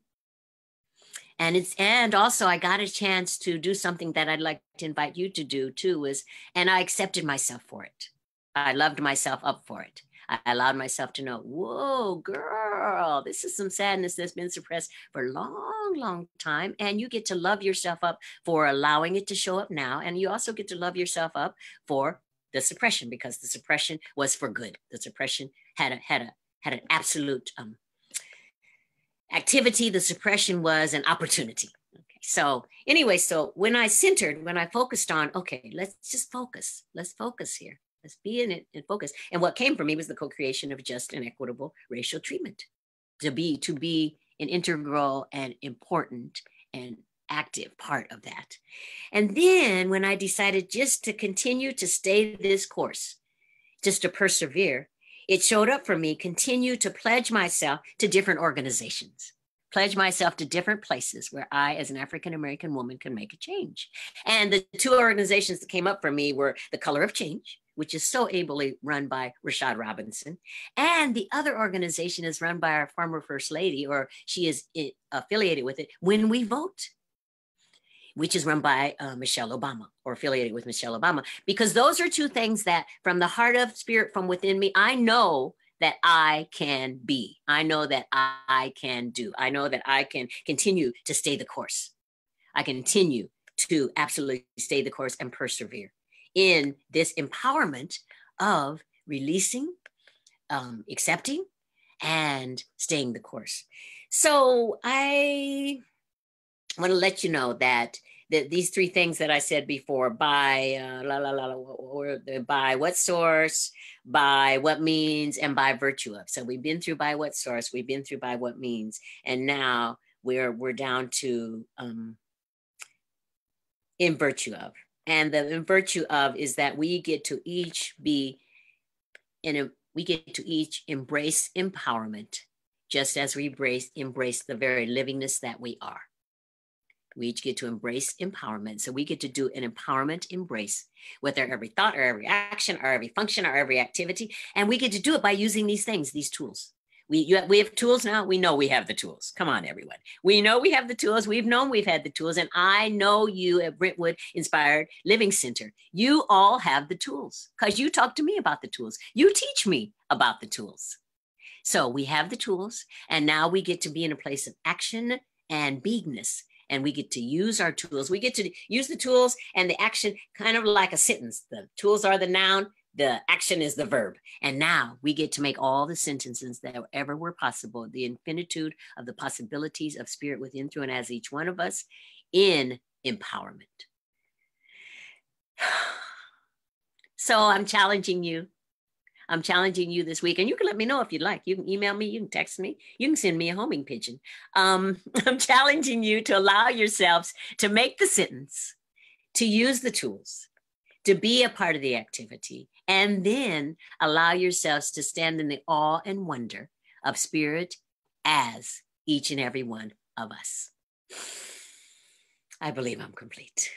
And also I got a chance to do something that I'd like to invite you to do too, and I accepted myself for it. I loved myself up for it. I allowed myself to know, whoa, girl, this is some sadness that's been suppressed for a long, long time. And you get to love yourself up for allowing it to show up now. And you also get to love yourself up for the suppression, because the suppression was for good. The suppression had an absolute activity. The suppression was an opportunity. Okay. So anyway, so when I focused on, okay, let's just focus. Let's focus here. Let's be in it and focus. And what came for me was the co-creation of just and equitable racial treatment, to be an integral and important and active part of that. And then when I decided just to continue to stay this course, just to persevere, it showed up for me, continue to pledge myself to different organizations, pledge myself to different places where I, as an African-American woman, can make a change. And the two organizations that came up for me were the Color of Change, which is so ably run by Rashad Robinson. And the other organization is run by our former First Lady, or she is affiliated with it, When We Vote, which is run by Michelle Obama, or affiliated with Michelle Obama. Because those are two things that from the heart of spirit from within me, I know that I can be. I know that I can do. I know that I can continue to stay the course. I continue to absolutely stay the course and persevere in this empowerment of releasing, accepting, and staying the course. So I want to let you know that these three things that I said before, by by what source, by what means, and by virtue of. So we've been through by what source, we've been through by what means, and now we're down to in virtue of. And the in virtue of is that we get to each be we get to each embrace empowerment, just as we embrace the very livingness that we are. We each get to embrace empowerment. So we get to do an empowerment embrace with our every thought or every action or every function or every activity. And we get to do it by using these things, these tools. We have tools now. We know we have the tools. Come on, everyone. We know we have the tools. We've known we've had the tools. And I know you at Brentwood Inspired Living Center, you all have the tools because you talk to me about the tools. You teach me about the tools. So we have the tools. And now we get to be in a place of action and beingness. And we get to use our tools. We get to use the tools and the action kind of like a sentence. The tools are the noun. The action is the verb. And now we get to make all the sentences that ever were possible, the infinitude of the possibilities of spirit within, through, and as each one of us in empowerment. So I'm challenging you. I'm challenging you this week, and you can let me know if you'd like. You can email me, you can text me, you can send me a homing pigeon. I'm challenging you to allow yourselves to make the sentence, to use the tools, to be a part of the activity, and then allow yourselves to stand in the awe and wonder of spirit as each and every one of us. I believe I'm complete.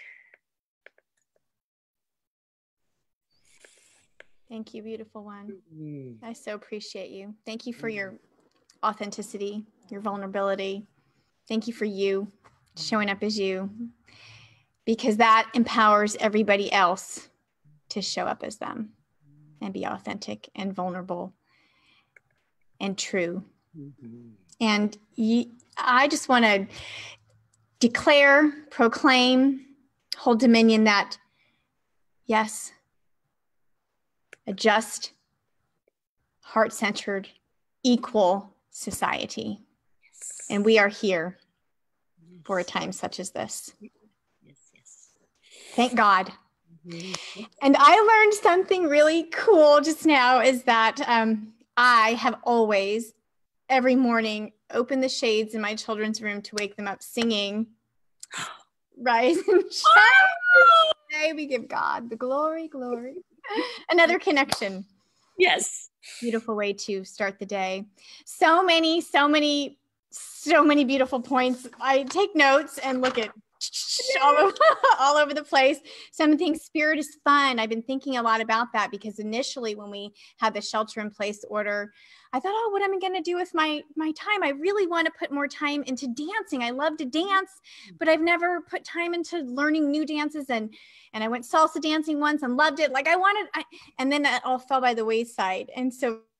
Thank you, beautiful one. I so appreciate you. Thank you for your authenticity, your vulnerability. Thank you for you showing up as you, because that empowers everybody else to show up as them and be authentic and vulnerable and true. And I just want to declare, proclaim, hold dominion that, yes, a just, heart-centered, equal society. Yes. And we are here for a time such as this. Yes, yes. Thank God. And I learned something really cool just now, is that I have always, every morning, opened the shades in my children's room to wake them up singing, Rise and Shine. Today we give God the glory, glory. Another connection. Yes. Beautiful way to start the day. So many beautiful points. I take notes and look at all over the place. Some things, spirit is fun. I've been thinking a lot about that, because initially when we had the shelter in place order, I thought, oh, what am I going to do with my time? I really want to put more time into dancing. I love to dance, but I've never put time into learning new dances. And I went salsa dancing once and loved it. Like and then that all fell by the wayside. And so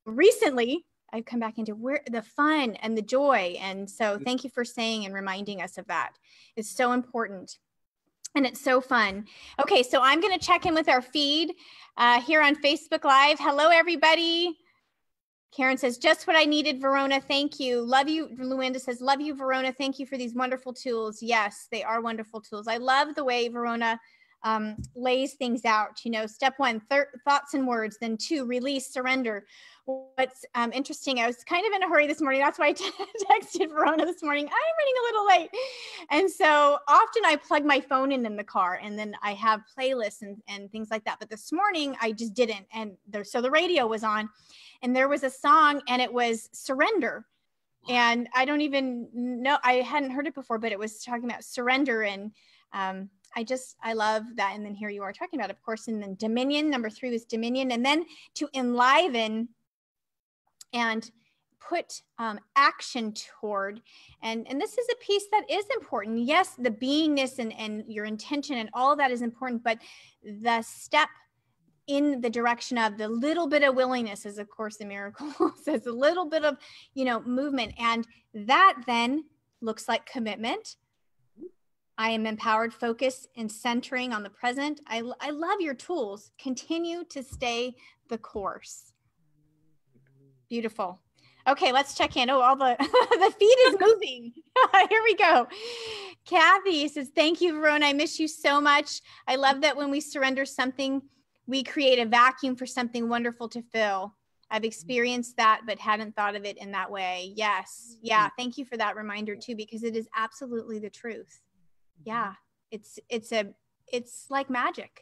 recently I've come back into where the fun and the joy. And so thank you for saying and reminding us of that. It's so important. And it's so fun. Okay, so I'm going to check in with our feed here on Facebook Live. Hello, everybody. Karen says, just what I needed, Verona. Thank you. Love you. Luanda says, love you, Verona. Thank you for these wonderful tools. Yes, they are wonderful tools. I love the way Verona lays things out. You know, step one, thoughts and words. Then 2, release, surrender. What's interesting, I was kind of in a hurry this morning. That's why I texted Verona this morning. I'm running a little late. And so often I plug my phone in the car, and then I have playlists and things like that. But this morning I just didn't. And so the radio was on, and there was a song, and it was Surrender. And I don't even know, I hadn't heard it before, but it was talking about surrender. And I love that. And then here you are talking about, of course, and then dominion. Number 3 was dominion. And then to enliven and put action toward. And this is a piece that is important. Yes, the beingness and your intention and all of that is important, but the step in the direction of the little bit of willingness, as of course the miracle says, a little bit of, you know, movement. And that then looks like commitment. I am empowered, focused, and centering on the present. I love your tools. Continue to stay the course. Beautiful. Okay, let's check in. Oh, all the, the feed is moving. Here we go. Kathy says, thank you, Verona. I miss you so much. I love that when we surrender something, we create a vacuum for something wonderful to fill. I've experienced that, but hadn't thought of it in that way. Yes. Yeah. Thank you for that reminder too, because it is absolutely the truth. Yeah. It's like magic.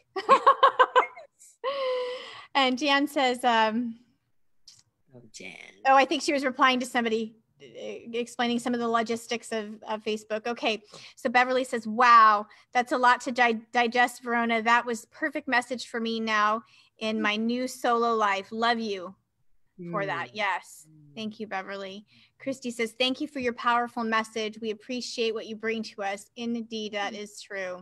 And Jan says, I think she was replying to somebody explaining some of the logistics of Facebook. Okay. So Beverly says, wow, that's a lot to digest, Verona. That was perfect message for me now in my new solo life. Love you for that. Yes. Thank you, Beverly. Christy says, thank you for your powerful message. We appreciate what you bring to us. Indeed, that is true.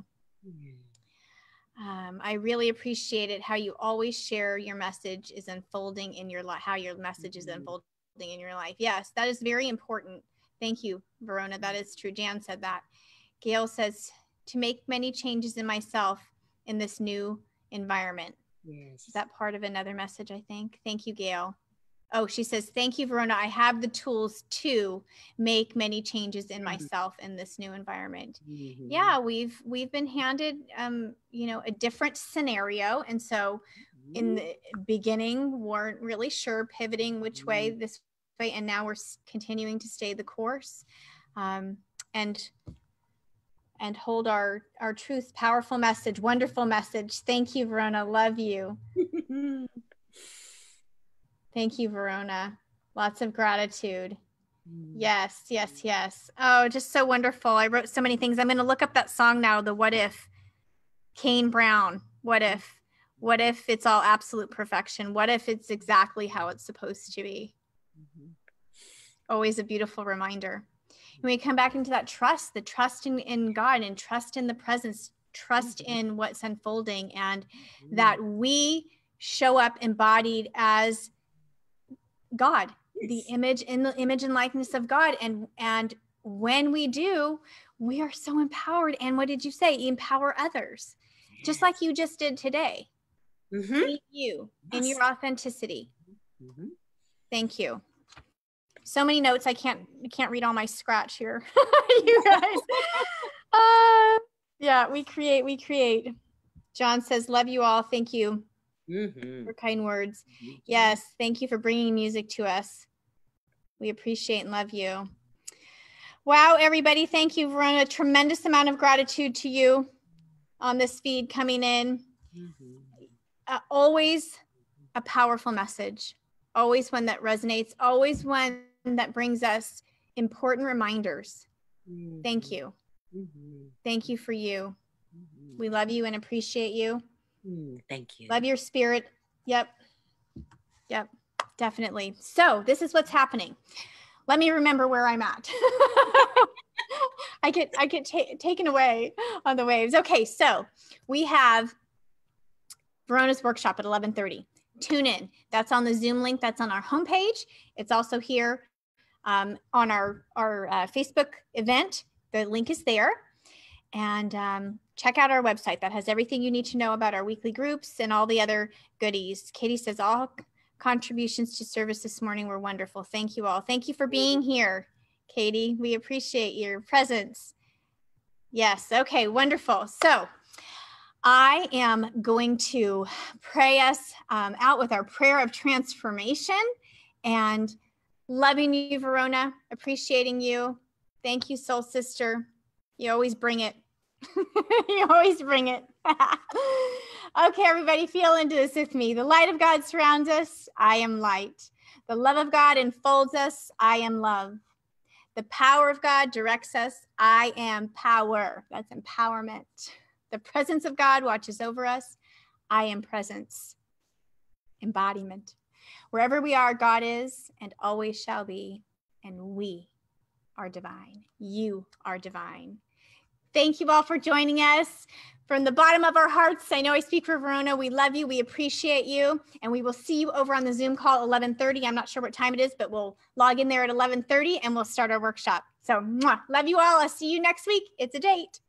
I really appreciate it, how you always share your message is unfolding in your life, how your message is unfolding in your life. Yes, that is very important. Thank you, Verona. That is true. Jan said that. Gail says, to make many changes in myself in this new environment. Yes. Is that part of another message, I think? Thank you, Gail. Oh, she says, thank you, Verona. I have the tools to make many changes in myself in this new environment. Mm-hmm. Yeah, we've been handed, you know, a different scenario. And so in the beginning, weren't really sure, pivoting which way, this way. And now we're continuing to stay the course and hold our truth. Powerful message, wonderful message. Thank you, Verona. Love you. Thank you, Verona. Lots of gratitude. Yes, yes, yes. Oh, just so wonderful. I wrote so many things. I'm going to look up that song now, the What If, Kane Brown. What if? What if it's all absolute perfection? What if it's exactly how it's supposed to be? Always a beautiful reminder. When we come back into that trust, the trust in God and trust in the presence, trust in what's unfolding, and that we show up embodied as God, the image and likeness of God. And when we do, we are so empowered. And what did you say? Empower others, just like you just did today. Be you in your authenticity. Thank you. So many notes. I can't read all my scratch here. You guys. Yeah, we create. John says, love you all. Thank you. For kind words. Yes, thank you for bringing music to us. We appreciate and love you. Wow, everybody, thank you, Verona. A tremendous amount of gratitude to you on this feed coming in. Always a powerful message, always one that resonates, always one that brings us important reminders. Thank you. Thank you for you. We love you and appreciate you. Thank you. Love your spirit. Yep, definitely. So this is what's happening. Let me remember where I'm at. I get taken away on the waves. Okay, so we have Verona's workshop at 11:30. Tune in. That's on the Zoom link. That's on our homepage. It's also here on our Facebook event. The link is there. And check out our website. That has everything you need to know about our weekly groups and all the other goodies. Katie says all contributions to service this morning were wonderful. Thank you all. Thank you for being here, Katie. We appreciate your presence. Yes. Okay. Wonderful. So I am going to pray us out with our prayer of transformation, and loving you, Verona, appreciating you. Thank you, soul sister. You always bring it. You always bring it. Okay, everybody, feel into this with me. The light of God surrounds us. I am light. The love of God enfolds us. I am love. The power of God directs us. I am power. That's empowerment. The presence of God watches over us. I am presence. Embodiment. Wherever we are, God is and always shall be. And we are divine. You are divine. Thank you all for joining us. From the bottom of our hearts, I know I speak for Verona. We love you. We appreciate you. And we will see you over on the Zoom call at 11:30. I'm not sure what time it is, but we'll log in there at 11:30 and we'll start our workshop. So love you all. I'll see you next week. It's a date.